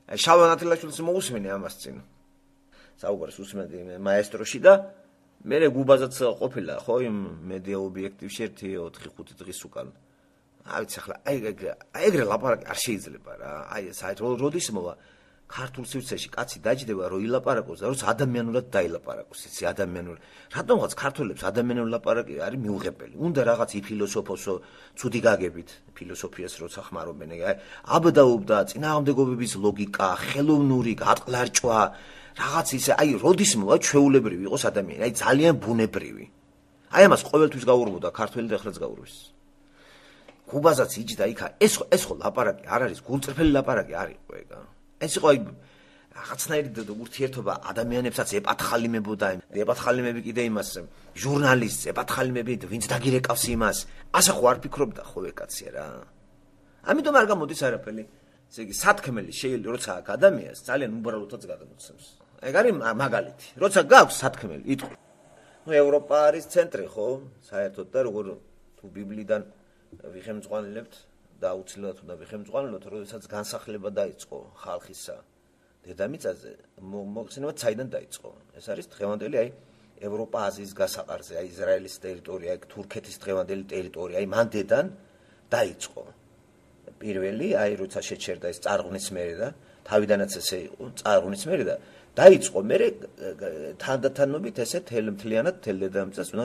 შალვა ნათელაშვილის მოусმინე ამას წინ. საუბარს უსმენდი მაესტროში და მე გუბაზაც ყოფილა ხო იმ მედია ობიექტივში 1-4-5 დღის უკან. აი ახლა ეგრე ლაპარაკი არ შეიძლება რა. აი საერთოდ როდის მოვა ქართულ სივრცეში კაცი დაჯდება რომ ილაპარაკოს და როცა ადამიანურად დაილაპარაკოს იცი ადამიანურად. რატომღაც ქართველებს ადამიანური ლაპარაკი არის მიუღებელი. უნდა რაღაც იფილოსოფოსო ცუდი გაგებით ფილოსოფიას როცა ხმარობენ. აი აბდაობდა წინააღმდეგობების ლოგიკა, ხელოვნური გატყლარჭვა, რაღაც ისე აი როდის მოვა ჩვეულებრივი იყოს ადამიანი, აი ძალიან ბუნებრივი. აი ამას ყოველთვის გაურბოდა ქართველი და ახლაც გაურბის. გუბაზაც იჯდა იქა ეს ხო ლაპარაკი არ არის გულწრფელი ლაპარაკი არ იყო ეგა. ეს იყო რაღაცნაირი ურთიერთობა ადამიანებსაც ეპათხალიმებოდა, ეპათხალიმები კიდე იმას ჟურნალისტს, ეპათხალიმები ვინც დაგირეკავს იმას, ასე ხო არ ფიქრობდა ხო ეკაცია რა. ამიტომ არ გამოდის არაფერი. ესე იგი სათქმელი შეიძლება როცა აქ ადამიანს ძალიან უბრალოდაც გადამოცემს. ეგ არის მაგალითი. როცა გაქვს სათქმელი იტყვი. ნუ ევროპა არის ცენტრი ხო? საერთოდ და როგორ თუ ბიბლიდან ვიხემძღვანელებთ და აუცილებლად უნდა ვიხემძღვანელოთ, როდესაც განსახლება დაიწყო ხალხისა დედამიწაზე, მოხსენებათ საიდან დაიწყო. ეს არის დღევანდელი აი ევროპა-აზიის გასაყარზე, აი ისრაელის ტერიტორია, აი თურქეთის დღევანდელი ტერიტორია, აი მანდედან დაიწყო. პირველი აი როცა შეჩერდა ეს წარღვნის მერე და თავიდანაც ესე იყო წარღვნის მერე და დაიწყო მერე თანდათანობით ესე მთლიანად დედამიწას უნდა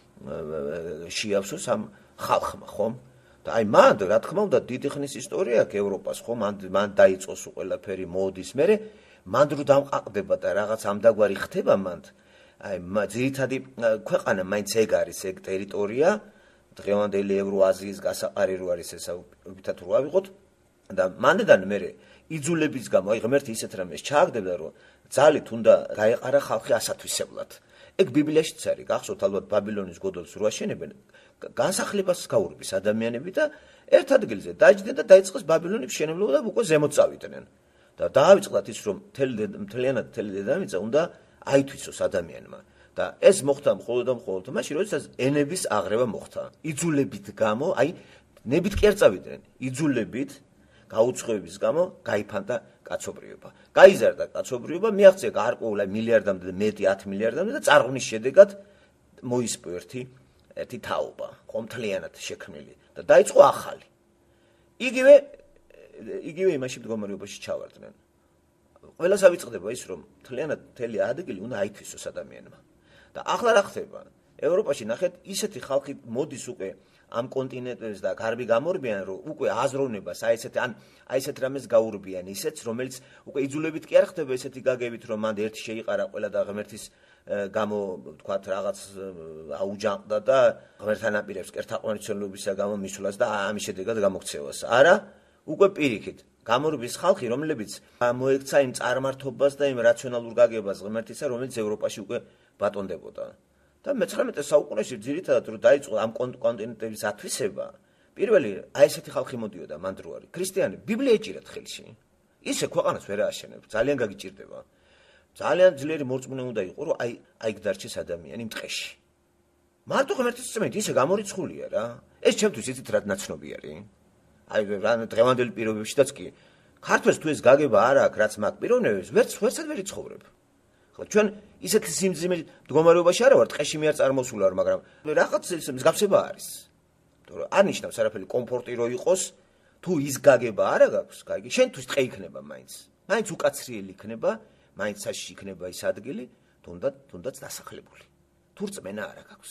შეავსოს ამ ხალხმა ხომ და აი მან რა თქმა უნდა დიდი ხნის ისტორია აქვს ევროპას ხო მან დაიწყოს ყველაფერი მოდის მერე მან რო დამყაყდება და რაღაც ამდაგვარი ხდება მან აი ძირითადი ქვეყანა მაინც ეგ არის ეგ ტერიტორია დღევანდელი ევროაზიის გასაყარი რო არის ესა ვითათ რო ავიღოთ და მანდედან მერე იძულების გამო აი ღმერთი ისეთ რამეს ჩააგდებდა რომ ძალით უნდა გაეყარა ხალხი ასათვისებლად ეგ ბიბლიაშიც არის გახსოვთ ალბათ ბაბილონის გოდოლს რო აშენებენ განსახლებას გაურბის ადამიანები და ერთ ადგილზე დაჯდნენ და დაიწყეს ბაბილონის მშენებლობა და უკვე ზემოთ წავიდნენ და დაავიწყდათ ის რომ მთლიანად დედამიწა უნდა აითვისოს ადამიანმა და ეს მოხდა მხოლოდ და მხოლოდ მაშინ როდესაც ენების აღრევა მოხდა იძულებით გამო აი ნებით კი არ წავიდნენ იძულებით გაუცხოების გამო გაიფანტა კაცობრიობა გაიზარდა კაცობრიობა მიაღწია გარკვეულ მილიარდამდე მეტი 10 მილიარდამდე და წარღვნის შედეგად მოისპო ერთი თაობა ხომთლიანად შექმნილი და დაიწყო ახალი იგივე იმაში მდგომარეობაში ჩავარდნენ ყველას ავიწყდება ის რომ თლიანად მთელი ადგილი უნდა აითვისოს ადამიანმა და ახლა რა ხდება ევროპაში ნახეთ ისეთი ხალხი მოდის უკვე ამ კონტინენტებს და გარბი გამორბიან რომ უკვე აზროვნებას აი ესეთ რამეს გაურბიან ისეთს რომელიც უკვე იძულებით კი არ ხდება ესეთი გაგებით რომ მანდ ერთი შეიყარა ყველა და ღმერთის გამო თქვათ რაღაც აუჯანყდა და ღმერთთან აპირებს კერთაყვანისმცემლობისა გამო მისვლას და ამის შედეგად გამოქცევას არა უკვე პირიქით გამორბის ხალხი რომლებიც მოექცა იმ წარმართობას და იმ რაციონალურ გაგებას ღმერთისა რომელიც ევროპაში უკვე ბატონდებოდა და მე-19 საუკუნეში ძირითადად რომ დაიწყო ამ კონტინენტების ათვისება პირველი აი ესეთი ხალხი მოდიოდა მანდ რო არის ქრისტიანი ბიბლია ეჭირათ ხელში ისე ქვეყანას ვერ ააშენებ ძალიან გაგიჭირდება ძალიან ძლიერი მორწმუნე უნდა იყო რომ აი დარჩეს ადამიანი მტყეში მარტო ღმერთის წმენით ისე გამორიცხულია რა ეს ჩემთვის იცით რა ნაცნობი არის აი დღევანდელი პირობებშიც კი ქართველს თუ ეს გაგება არ აქვს რაც მაგ პიროვნებს ვერცად ვერ იცხოვრებ ხო ჩვენ ისეთი სიმძიმე მდგომარეობაში არა ვარ ტყეში მე არ წარმოსულ ვარ მაგრამ რაღაც ის მსგავსება არის იმიტომ რომ არ ნიშნავს არაფერი კომფორტი რო იყოს თუ ის გაგება არა გაქვს კაი შენთვის ტყე იქნება მაინც უკაცრიელი იქნება მაინც საში იქნება ის ადგილი თუნდაც დასახლებული თუ რწმენა არა გაქვს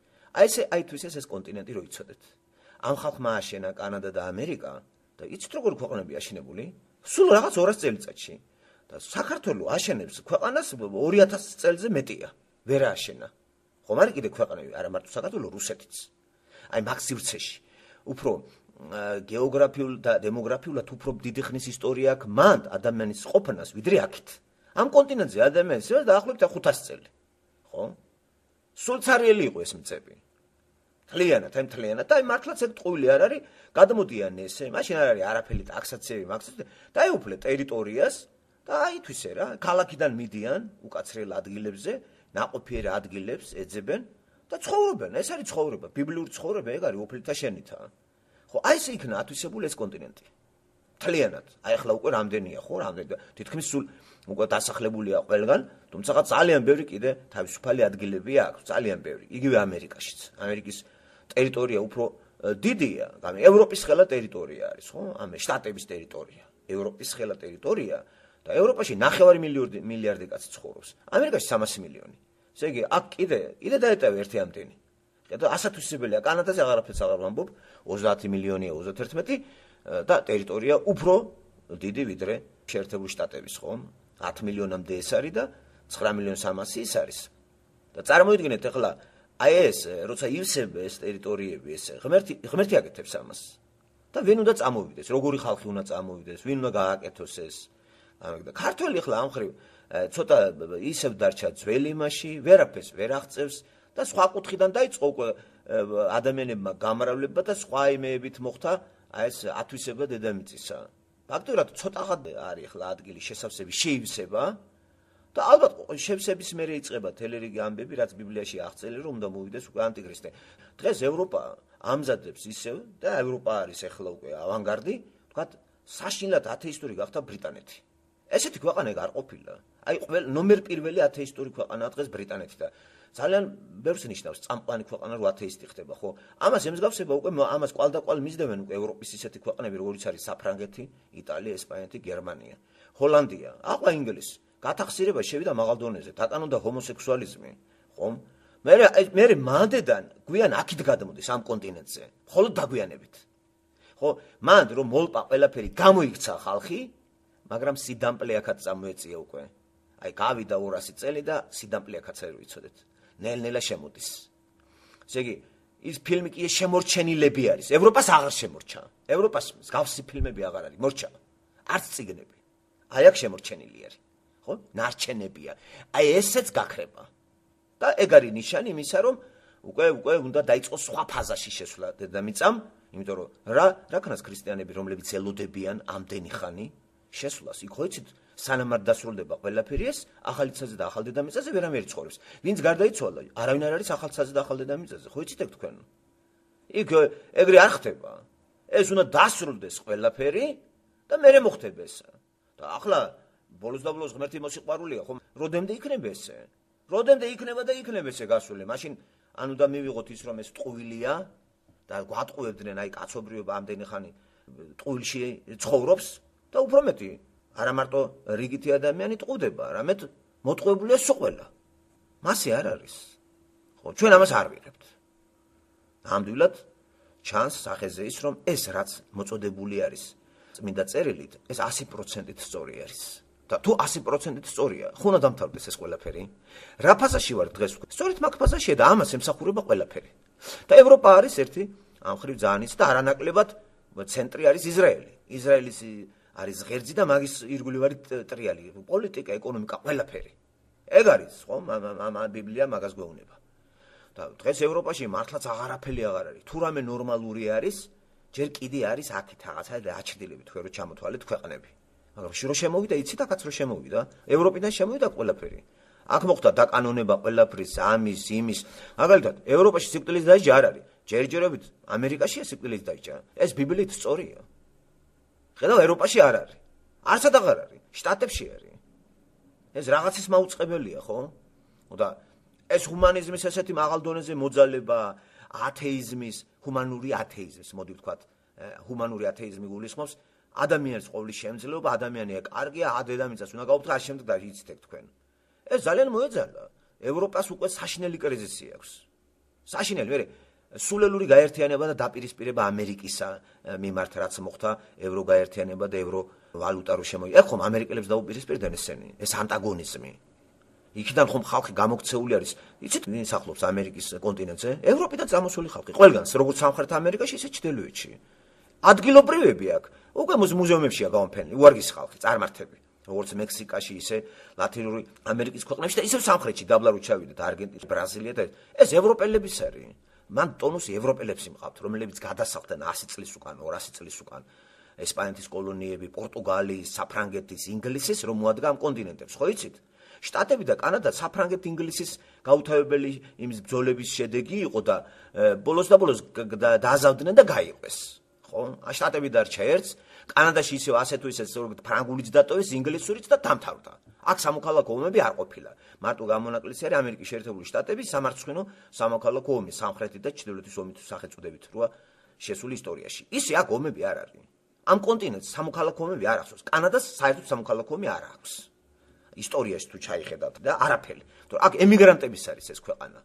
აი თვითონ ეს კონტინენტი რო იცოდეთ ამ ხალხმა აშენა კანადა და ამერიკა და იცით როგორ ქვეყნები აშენებული სულ რაღაც 200 წელიწადში და საქართველოს აშენებს ქვეყანას 2000 წელზე მეტია ვერ აშენა ხომ არის კიდე ქვეყნები არა მარტო საქართველოს რუსეთიც აი მაგ სივრცეში უფრო გეოგრაფიულ და დემოგრაფიულად უფრო დიდი ხნის ისტორია აქვს მანდ ადამიანის ყოფნას ვიდრე აქეთ ამ კონტინენტზე ადამიანს დაახლოებით 500 წელი ხო სულ ცარიელი იყო ეს მიწები თლიანად აი მართლაც ეგ ტყუილი არ არის გადმოდიან ესე მაშინ არ არის არაფერი ტაქსაციები მაქსიმუმ დაეუფლე ტერიტორიას და აითვისე რა ქალაქიდან მიდიან უკაცრიელ ადგილებზე ნაყოფიერ ადგილებს ეძებენ და ცხოვრობენ ეს არის ცხოვრება ბიბლიური ცხოვრება ეგ არის ოფლითა შენითა ხო აი ესე იქნა ათვისებული ეს კონტინენტი მთლიანად. აი ახლა უკვე რამდენია, ხო, რამდენი თითქმის სულ უკვე დასახლებულია ყველგან, თუმცა ძალიან ბევრი კიდე თავისუფალი ადგილები აქვს, ძალიან ბევრი. იგივე ამერიკაშიც. ამერიკის ტერიტორია უფრო დიდია, ევროპის ხელა ტერიტორია არის, ხო? შტატების ტერიტორია, ევროპის ხელა ტერიტორია და ევროპაში 9 მილიარდი კაცი ცხოვრობს. ამერიკაში 300 მილიონი. ესე იგი, აქ კიდე დაეტევა ერთი ამდენი. და ასათვისებელია, კანადაზე აღარაფერს აღარ ვამბობ, 30 მილიონია 31 და ტერიტორია უფრო დიდი ვიდრე შეერთებული შტატების, ხო? 10 მილიონამდე ეს არის და 9 მილიონ 300 ის არის. და წარმოიდგინეთ ახლა აი ეს როცა ივსება ეს ტერიტორიები ეს ღმერთი აკეთებს ამას. და ვინ უნდა წამოვიდეს, როგორი ხალხი უნდა წამოვიდეს, ვინ უნდა გააკეთოს ეს. და ქართველი ახლა ამ ხრივ ცოტა ისევ დარჩა ძველი იმაში, ვერაფერს ვერ აღწევს და სხვა კუთხიდან დაიწყო უკვე ადამიანებმა გამრავლება და სხვა იმეებით მოხდა აი ეს ათვისება დედამიწისა. ფაქტობრივად ცოტაღად არის ახლა ადგილი შესავსების შეივსება და ალბათ შევსების მერე იწყება თელერიგი ამბები, რაც ბიბლიაში აღწერილი, რომ უნდა მოვიდეს უკვე ანტიქრისტე. დღეს ევროპა ამზადებს ისევ და ევროპა არის ახლა უკვე ავანგარდი, ვთქვათ, საშინლად ათეისტური გახდა ბრიტანეთი. ესეთი ქვეყანა არ ყოფილა. აი ნომერ პირველი ათეისტური ქვეყანაა დღეს ბრიტანეთი და ძალიან ბევრს ნიშნავს წამყვანი ქვეყანა რო ათეისტი ხდება, ხო? ამას ემსგავსება უკვე ამას კვალდაკვალ მისდევენ უკვე ევროპის ისეთი ქვეყნები, როგორიც არის საფრანგეთი, იტალია, ესპანეთი, გერმანია, ჰოლანდია, აყვა ინგლისი. გათახსირება შევიდა მაღალ დონეზე, დაკანონდა ჰომოსექსუალიზმი, ხომ? მე მანდედან გვიან აქეთ გადმოდის ამ კონტინენტზე, მხოლოდ დაგვიანებით. ხო, მანდ რომ მოლპა ყველაფერი გამოიქცა ხალხი, მაგრამ სიდამპლე აქაც წამოეწია უკვე. აი გავიდა 200 წელი და სიდამპლე აქაც არ ვიცოდეთ. ნელ-ნელა შემოდის. ესე იგი, ის ფილმი კი შემორჩენილები არის. ევროპას აღარ შემორჩა. ევროპას მსგავსი ფილმები აღარ არის, მორჩა. არც წიგნები. აი აქ შემორჩენილი არის. ხო? ნარჩენებია. აი ესეც გაქრება. და ეგ არის ნიშანი იმისა, რომ უკვე უნდა დაიწყოს სხვა ფაზაში შესვლა დედამიწამ, იმიტომ რომ რაკანას ქრისტიანები, რომლებიც ელოდებიან ამდენი ხანი შესვლას, იქ ხოიცით სანამ არ დასრულდება ყველაფერი ეს, ახალი ცაზე და ახალ დედამიწაზე ვერამერი ცხოვრობს. ვინც გარდაიცვალა, არავინ არ არის ახალ ცაზე და ახალ დედამიწაზე, ხოიცით ეგ თქვენ. იქ ეგრე არ ხდება. ეს უნდა დასრულდეს ყველაფერი და მერე მოხდება ეს. და ახლა ბოლოს და ბოლოს ღმერთი მოსიყვარულია, ხო? როდემდე იქნება ესე? როდემდე იქნება და იქნება ესე გასული? მაშინ ან უნდა მივიღოთ ის, რომ ეს ტყუილია და გვატყუებდნენ აი კაცობრიობა ამდენი ხანი ტყუილში ცხოვრობს და უფრო მეტი არა მარტო რიგითი ადამიანი ტყუდება, არამედ მოტყუებულია სულ. მასე არ არის. ხო, ჩვენ ამას არ ვიღებთ. ნამდვილად ჩანს სახეზე ის, რომ ეს რაც მოწოდებული არის წმინდა წერილით, ეს 100%-ით სწორი არის. და თუ 100%-ით სწორია, ხო უნდა დამთავრდეს ეს ყველაფერი? რა ფაზაში ვარ დღეს? სწორედ მაგ ფაზაშია და ამას ემსახურება ყველაფერი. და ევროპა არის ერთი ამ ხრივ ძალიან ის და არანაკლებად ცენტრი არის ისრაელი. ისრაელის არის ღერძი და მაგის ირგვლივ არის ტრიალი, პოლიტიკა, ეკონომიკა, ყველაფერი. ეგ არის, ხო? ბიბლია მაგას გვეუბნება. და დღეს ევროპაში მართლაც აღარაფერი აღარ არის. თუ რამე ნორმალური არის, ჯერ კიდე არის აქეთ რაღაცა დააჩრდილები თქვენ რო ჩამოთვალეთ ქვეყნები. მაგრამ რო შემოვიდა, იცით აქაც რო შემოვიდა, ევროპიდან შემოვიდა ყველაფერი. აქ მოხდა დაკანონება ყველაფრის, ამის, იმის. მაგალითად, ევროპაში სიკვდილის დაიჯა არ არის. ჯერჯერობით ამერიკაშია სიკვდილის დაიჯა. ეს ბიბლიით სწორია. ხედავ, ევროპაში არ არის. არცად აღარ არის. შტატებში არის. ეს რაღაცის მაუწყებელია, ხო? და ეს ჰუმანიზმის ესეთი მაღალ დონეზე მოძალება, ათეიზმის, ჰუმანური ათეიზმის, მოდი ვთქვათ, ჰუმანური ათეიზმი გულისხმობს ადამიანის ყოვლის შემძლეობა, ადამიანია კარგია, დედამიწას უნდა გაუბრალოთ, ამ შემდეგ და იცით ეგ თქვენ. ეს ძალიან მოეძალა. ევროპას უკვე საშინელი კრიზისი აქვს. საშინელი, მე სულელური გაერთიანება და დაპირისპირება ამერიკისა მიმართ, რაც მოხდა ევრო გაერთიანება და ევრო ვალუტა რო შემოიღო. ხომ ამერიკელებს დაუპირისპირდნენ ესენი, ეს ანტაგონიზმი. იქიდან ხომ ხალხი გამოქცეული არის. იცით, ვინ სახლობს ამერიკის კონტინენტზე? ევროპიდან წამოსული ხალხი. ყველგანს, როგორც სამხრეთ ამერიკაში, ისე ჩრდილოეთში. ადგილობრივები აქ. უკვე მუზეუმებშია გამოფენილი, უარგისი ხალხი, წარმართები. როგორც მექსიკაში, ისე ლათინური ამერიკის ქვეყნებში და ისე სამხრეთში დაბლა რო ჩავიდეთ, არგენტინა, ბრაზილია და ეს ევროპელების არის. მან ტონუსი ევროპელებს იმყავთ, რომლებიც გადასახლდნენ 100 წლის უკან, 200 წლის უკან. ესპანეთის კოლონიები, პორტუგალიის, საფრანგეთის, ინგლისის, რომ მოადგა ამ კონტინენტებს, ხო იცით? შტატები და კანადა საფრანგეთ-ინგლისის გაუთავებელი იმის ბრძოლების შედეგი იყო და ბოლოს და ბოლოს დააზავდნენ და გაიყვეს. ხო? შტატები დარჩა ერთს, კანადაში ისევ ასე თუ ისე ფრანგულიც დატოვეს, ინგლისურიც და დამთავრდა. აქ სამოქალაქო ომები არ ყოფილა. მარტო გამონაკლისი არის ამერიკის შეერთებული შტატების სამარცხვინო სამოქალაქო ომი, სამხრეთის და ჩრდილოეთის ომის სახელწოდებით როა შესული ისტორიაში. ისე აქ ომები არ არის. ამ კონტინენტს სამოქალაქო ომები არ აქვს. კანადას საერთოდ სამოქალაქო ომი არ აქვს. ისტორიაში თუ ჩაიხედავთ და არაფერი. თორე აქ ემიგრანტების არის ეს ქვეყანა.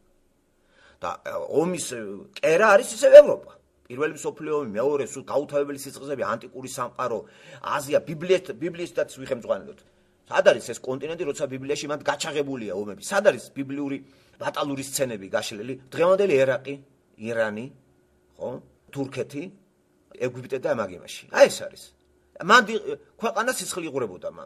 და ომის კერა არის ისევ ევროპა. პირველი მსოფლიო ომი, მეორე სულ გაუთავებელი სიწყიზები, ანტიკური სამყარო, აზია, ბიბლიისთაც ვიხემძღვანელოთ. სად არის ეს კონტინენტი, როცა ბიბლიაში მათ გაჩაღებულია ომები? სად არის ბიბლიური ბატალური სცენები გაშლილი? დღევანდელი ერაყი, ირანი, ხო? თურქეთი, ეგვიპტე და მაგიმაში. აი ეს არის. მან ქვეყანა სისხლი იღურებოდა მან.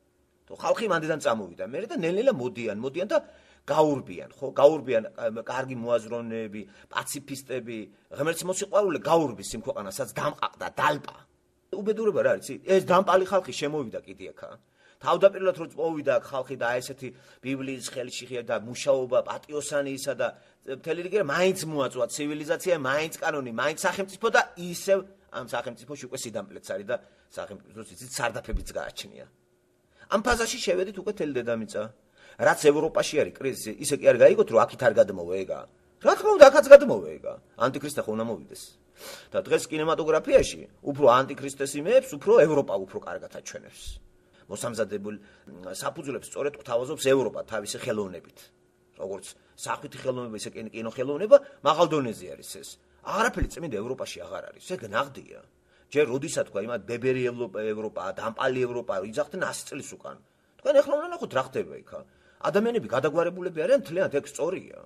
ხალხი მანდიდან წამოვიდა. მე და ნელ-ნელა მოდიან და გაურბიან, ხო? გაურბიან კარგი მოაზროვნეები, პაციფისტები, ღმერთის მოსიყვარულე გაურბის იმ ქვეყანასაც დამყაყდა, დალპა. უბედურება რა არის? ეს დამპალი ხალხი შემოვიდა კიდე აქა. თავდაპირველად რო წოვიდა ხალხი და ესეთი ბიბლიის ხელში და მუშაობა პატიოსანისა და მთელი რიგი მაინც მოაწვა ცივილიზაცია, მაინც კანონი, მაინც სახელმწიფო და ისევ ამ სახელმწიფოში უკვე სიდამპლეც არის და სახელმწიფოს იცით სარდაფებიც გააჩნია. ამ ფაზაში შევედით უკვე თელი დედამიწა. რაც ევროპაში არის კრიზისი, ისე კი არ გაიგოთ რომ აქით არ გადმოვა ეგა. რა თქმა უნდა, აქაც გადმოვა ეგა. ანტიქრისტე ხო უნდა მოვიდეს. და დღეს კინემატოგრაფიაში უფრო ანტიქრისტეს იმეებს, უფრო ევროპა უფრო კარგად აჩვენებს. მოსამზადებულ საფუძვლებს სწორედ გვთავაზობს ევროპა თავისი ხელოვნებით. როგორც სახვითი ხელოვნება, ისე კინო ხელოვნება მაღალ დონეზე არის ეს. აღარაფერი წმინდა ევროპაში აღარ არის. ეგ ნაღდია. ჯერ როდისა თქვა იმათ ბებერი ევროპა, დამპალი ევროპა, იძახდნენ 100 წლის უკან. თქვენ ეხლა უნდა ნახოთ რა ხდება იქა. ადამიანები გადაგვარებულები არიან, მთლიანად ეგ სწორია.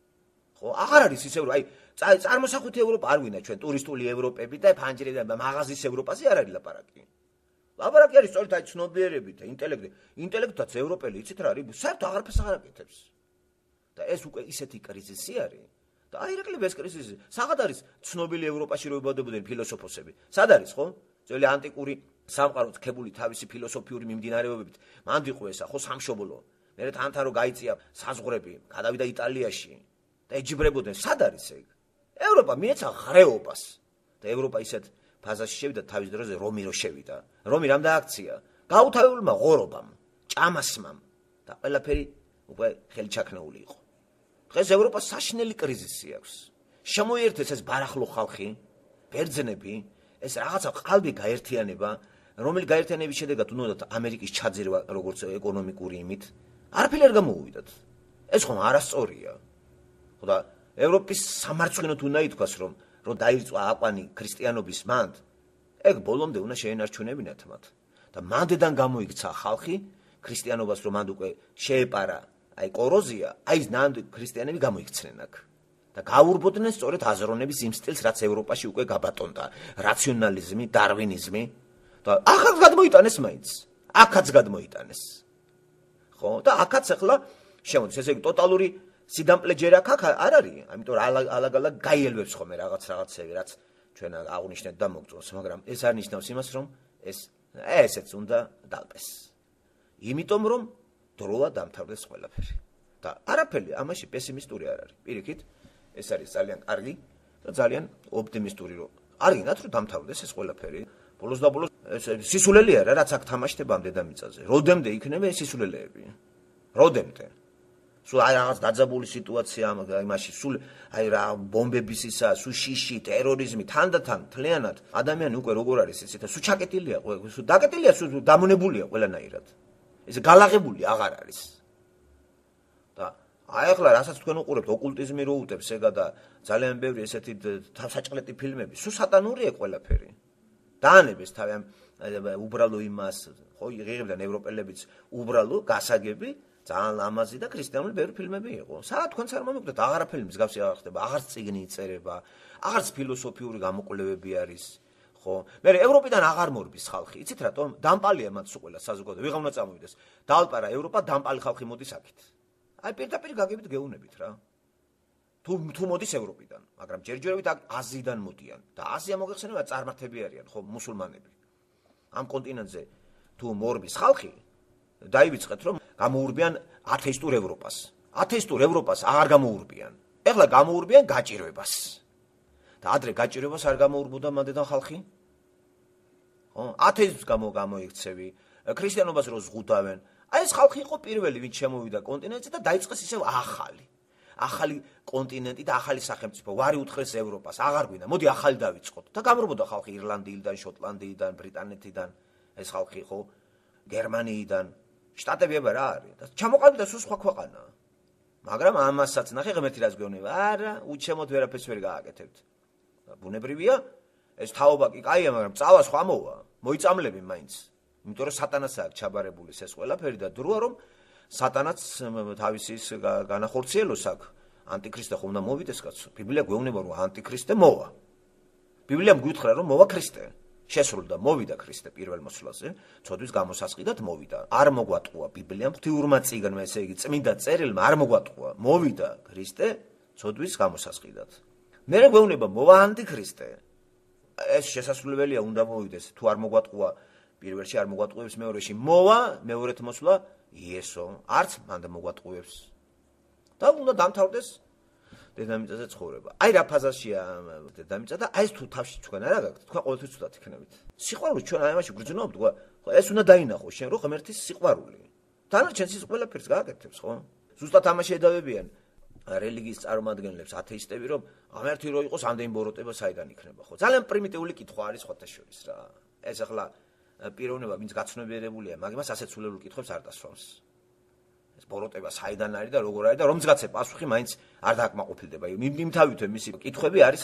ხო, აღარ არის ისე რომ აი წარმოსახვითი ევროპა არ ვინა ჩვენ ტურისტული ევროპები და ფანჯრები და მაღაზიის ევროპაზე არ არის ლაპარაკი. ლაპარაკი არის სწორედ აი ცნობიერები და ინტელექტი. ინტელექტაც ევროპელი იცით რა არის? საერთოდ აღარაფერს აღარ აკეთებს. და ეს უკვე ისეთი კრიზისი არის. და აი რეკლები ეს კრიზისი. საღად არის ცნობილი ევროპაში რო იბადებოდნენ ფილოსოფოსები? სად არის ხო? ძველი ანტიკური სამყაროს ქებული თავისი ფილოსოფიური მიმდინარეობებით. მან ვიყო ესა ხო სამშობლო. მერე თანთან რო გაიწია საზღვრები, გადავიდა იტალიაში და ეჯიბრებოდნენ. სად არის ეგ? ევროპა მიეცა ღრეობას. და ევროპა ისეთ ფაზაში შევიდა თავის დროზე რომი რო შევიდა. რომი რამ დააქცია? გაუთავებულმა ღორობამ, ჭამასმამ და ყველაფერი უკვე ხელი ჩაქნეული იყო. დღეს ევროპას საშინელი კრიზისი აქვს. შემოიერთეს ეს ბარახლო ხალხი, ბერძნები, ეს რაღაცა ყალბი გაერთიანება, რომელი გაერთიანების შედეგად უნდათ ამერიკის ჩაძირვა როგორც ეკონომიკური იმით, არაფერი არ გამოუვიდათ. ეს ხომ არასწორია. ხო და ევროპის სამარცხვინოდ უნდა ითქვას, რომ დაირწვა აყვანი ქრისტიანობის მანდ, ეგ ბოლომდე უნდა შეენარჩუნებინათ მათ. და მანდედან გამოიქცა ხალხი ქრისტიანობას რომ მანდ უკვე შეეპარა აი კოროზია, აი ნამდვილ ქრისტიანები გამოიქცნენ აქ. და გაურბოდნენ სწორედ აზროვნების იმ სტილს, რაც ევროპაში უკვე გაბატონდა, რაციონალიზმი, დარვინიზმი და ახაც გადმოიტანეს მაინც. აქაც გადმოიტანეს. ხო? და აქაც ახლა შემოდის ესე იგი ტოტალური სიდამპლე ჯერ აქ არ არის, ამიტომ ალაგ-ალაგ გაიელვებს ხოლმე რაღაცები, რაც ჩვენ აღნიშნეთ და მოგწონს, მაგრამ ეს არ ნიშნავს იმას, რომ ესეც უნდა დალპეს. იმიტომ რომ დროა დამთავრდეს ყველაფერი. და არაფერი ამაში პესიმისტური არ არის. პირიქით, ეს არის ძალიან კარგი და ძალიან ოპტიმისტური რომ არ გინდათ რომ დამთავრდეს ეს ყველაფერი. ბოლოს და ბოლოს სისულელი არა, რაც აქ თამაშდება ამ დედამიწაზე. როდემდე იქნება ეს სისულელეები? როდემდე? სულ აი რაღაც დაძაბული სიტუაცია იმაში, სულ აი რა ბომბების ისა, სულ შიში, ტერორიზმი, თანდათან მთლიანად ადამიანი უკვე როგორ არის ისეთ, სულ ჩაკეტილია, სულ დაკეტილია, სულ დამონებულია ყველანაირად. ეს გალაღებული აღარ არის. და აი ახლა რასაც თქვენ უყურებთ, ოკულტიზმი რო უტებს ეგა და ძალიან ბევრი ესეთი თავსაჭრელი ფილმები, სულ სატანურია ყველაფერი. დაანებეს თავი ამ უბრალო იმას, ხო, იღებდნენ ევროპელებიც უბრალო გასაგები, ძალიან ლამაზი და ქრისტიანული ბევრი ფილმები იყო. სად თქვენც არ მომიკვდათ, აღარაფერი მსგავსი აღარ ხდება, აღარც წიგნი იწერება, აღარც ფილოსოფიური გამოკვლევები არის. ხო, მე ევროპიდან აღარ მორბის ხალხი. იცით რატომ? დამპალია მათ სულ ყველა საზოგადოება. ვიღა უნდა წამოვიდეს. დალპარა ევროპა, დამპალი ხალხი მოდის აქეთ. აი პირდაპირ გაგებით გეუნებით რა. თუ მოდის ევროპიდან, მაგრამ ჯერჯერობით აზიიდან მოდიან. და აზია მოგეხსენება წარმართები არიან, ხო, მუსულმანები. ამ კონტინენტზე თუ მორბის ხალხი, დაივიწყეთ რომ გამოურბიან ათეისტურ ევროპას. ათეისტურ ევროპას აღარ გამოურბიან. ეხლა გამოურბიან გაჭირვებას. და ადრე გაჭირვებას არ გამოურბოდა მანდედან ხალხი? ხო? ათეიზმს გამოიქცევი, ქრისტიანობას რო ზღუდავენ. აი ეს ხალხი იყო პირველი, ვინც შემოვიდა კონტინენტზე და დაიწყეს ისევ ახალი კონტინენტი და ახალი სახელმწიფო. ვარი უთხრეს ევროპას, აღარ გვინდა. მოდი ახალი დავიწყოთ. და გამრობოდა ხალხი ირლანდიიდან, შოტლანდიიდან, ბრიტანეთიდან, ეს ხალხი ხო გერმანიიდან, შტატები აბა რა არის? და ჩამოყალიბდა სულ სხვა ქვეყანა. მაგრამ ამასაც ნახე ღმერთი რას გვეუბნება. არა, უჩემოთ ვერაფერს ვერ გააკეთებთ. ბუნებრივია, ეს თაობა კი კაია, მაგრამ წავა სხვა მოვა. მოიწამლები მაინც. იმიტომ რომ სატანას აქვს ჩაბარებული ეს ყველაფერი და დროა რომ სატანაც თავისი განახორციელოს აქვს. ანტიქრისტე ხომ უნდა მოვიდეს კაცო. ბიბლია გვეუბნება რომ ანტიქრისტე მოვა. ბიბლიამ გითხრა რომ მოვა ქრისტე. შესრულდა, მოვიდა ქრისტე პირველ მოსვლაზე, ცოდვის გამოსასყიდად მოვიდა. არ მოგვატყუა ბიბლიამ ღვთიურმა წიგნმა, ესე იგი წმინდა წერილმა არ მოგვატყუა. მოვიდა ქრისტე ცოდვის გამოსასყიდად. მერე გვეუბნება მოვა ანტიქრისტე. ეს შესასრულებელია უნდა მოვიდეს, თუ არ მოგვატყუა პირველში არ მოგვატყუებს მეორეში. მოვა მეორეთ მოსვლა იესო, არც მანდ მოგვატყუებს. და უნდა დამთავრდეს დედამიწაზე ცხოვრება. აი რა ფაზაშია დედამიწა და აი ეს თუ თავში თქვენ არა გაქვთ, თქვენ ყოველთვის ცუდად იქნებით. სიყვარული ჩვენ აი ამაში გრძნობთ, ხო, ეს უნდა დაინახო შენ რომ ღმერთის სიყვარული. დანარჩენს ის ყველაფერს გააკეთებს, ხო? ზუსტად ამაში ედავებიან რელიგიის წარმომადგენლებს ათეისტები, რომ ღმერთი რო იყოს ამდენი ბოროტება საიდან იქნება, ხო? ძალიან პრიმიტიული კითხვა არის ხოთა შორის რა. ეს ახლა პიროვნება ვინც გაცნობიერებულია, მაგას ასეთ სულელურ კითხვებს არ დასვამს. ეს ბოროტება საიდან არის და როგორ არის და რომც გაცე პასუხი მაინც არ დააკმაყოფილდება. მიმთავითვე მისი კითხვები არის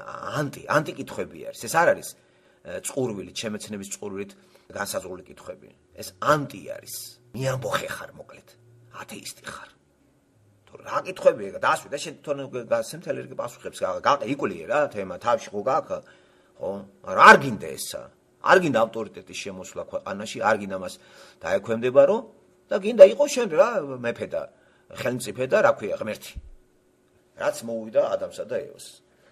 ანტი კითხვები არის. ეს არ არის წყურვილი, ჩემეცნების წყურვილით განსაზღვრული კითხვები. ეს ანტი არის. მიამბოხე ხარ მოკლედ. ათეისტი ხარ. თუ რა კითხვები ეგ დაასვი და შენ თვითონ გასემთელი რიგ პასუხებს იკლიე რა თემა თავში ხო გაქვს, ხო? მაგრამ არ გინდა ესა. არ გინდა ავტორიტეტის შემოსვლა ქვეყანაში, არ გინდა მას დაექვემდება რომ და გინდა იყო შენ რა მეფე და ხელმწიფე და რა ქვია ღმერთი. რაც მოუვიდა ადამიანსა და ევას.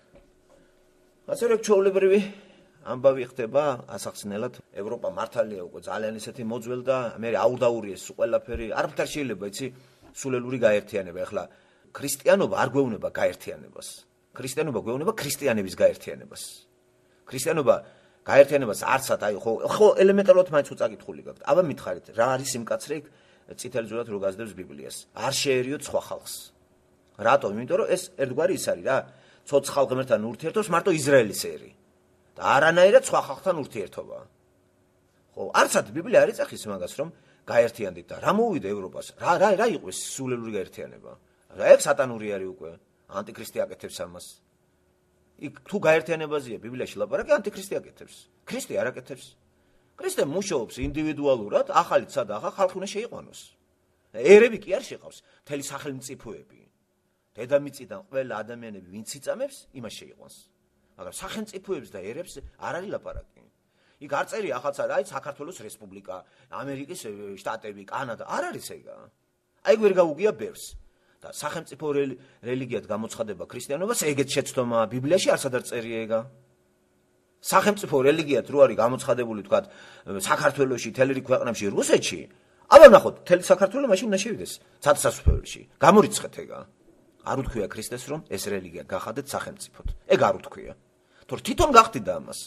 ასე რომ ჩვეულებრივი ამბავი ხდება ასახსნელად. ევროპა მართალია უკვე ძალიან ისეთი მოძველ და მე აუდაურიეს ყველაფერი. არ ფთარ შეიძლება იცი სულელური გაერთიანება. ეხლა ქრისტიანობა არ გვეუბნება გაერთიანებას. ქრისტიანობა გვეუბნება ქრისტიანების გაერთიანებას. ქრისტიანობა გაერთიანებას არცად აი ხო ელემენტარულად მაინც უწაკითხული გაქვთ. აბა მითხარით, რა არის იმ კაცრე წითელ ზურად რო გაზდებს ბიბლიას? არ შეერიოთ სხვა ხალხს. რატომ? იმიტომ რომ ეს ერთგვარი ის არის რა. ცოცხალ ღმერთთან ურთიერთობს მარტო ისრაელის ერი. და არანაირად სხვა ხალხთან ურთიერთობა. ხო, არცად ბიბლია არ იწახის მაგას რომ გაერთიანდით და რა მოვიდა ევროპას? რა იყო ეს სულელური გაერთიანება? ეგ სატანური არის უკვე. ანტიქრისტე აკეთებს ამას. იქ თუ გაერთიანებაზეა ბიბლიაში ლაპარაკი, ანტიქრისტე აკეთებს. ქრისტე არ აკეთებს. ქრისტე მუშაობს ინდივიდუალურად, ახალით სადახა ხალხი უნდა შეიყვანოს. ერები კი არ შეყავს, მთელი სახელმწიფოები. დედამიწიდან ყველა ადამიანები ვინც იწამებს, იმას შეიყვანს. მაგრამ სახელმწიფოებს და ერებს არ არის ლაპარაკი. იქ არ წერია ახალს აი საქართველოს რესპუბლიკა, ამერიკის შტატები, კანადა, არ არის ეგა. აი ვერ გაუგია ბევრს. და სახელმწიფო რელიგიად გამოცხადება ქრისტიანობას, ეგეც შეცდომა ბიბლიაში არსად არ წერია ეგა. სახელმწიფო რელიგიად რო არის გამოცხადებული თქვა საქართველოში, თელ რიგ ქვეყნებში, რუსეთში, აბა ნახოთ, თელი საქართველო მაშინ უნდა შევიდეს ცალსასწრაფოში. გამორიცხეთ ეგა. არ უთქვია ქრისტეს რომ ეს რელიგია გახადეთ სახელმწიფოდ. ეგ არ უთქვია. თორე თვითონ გახდიდა ამას.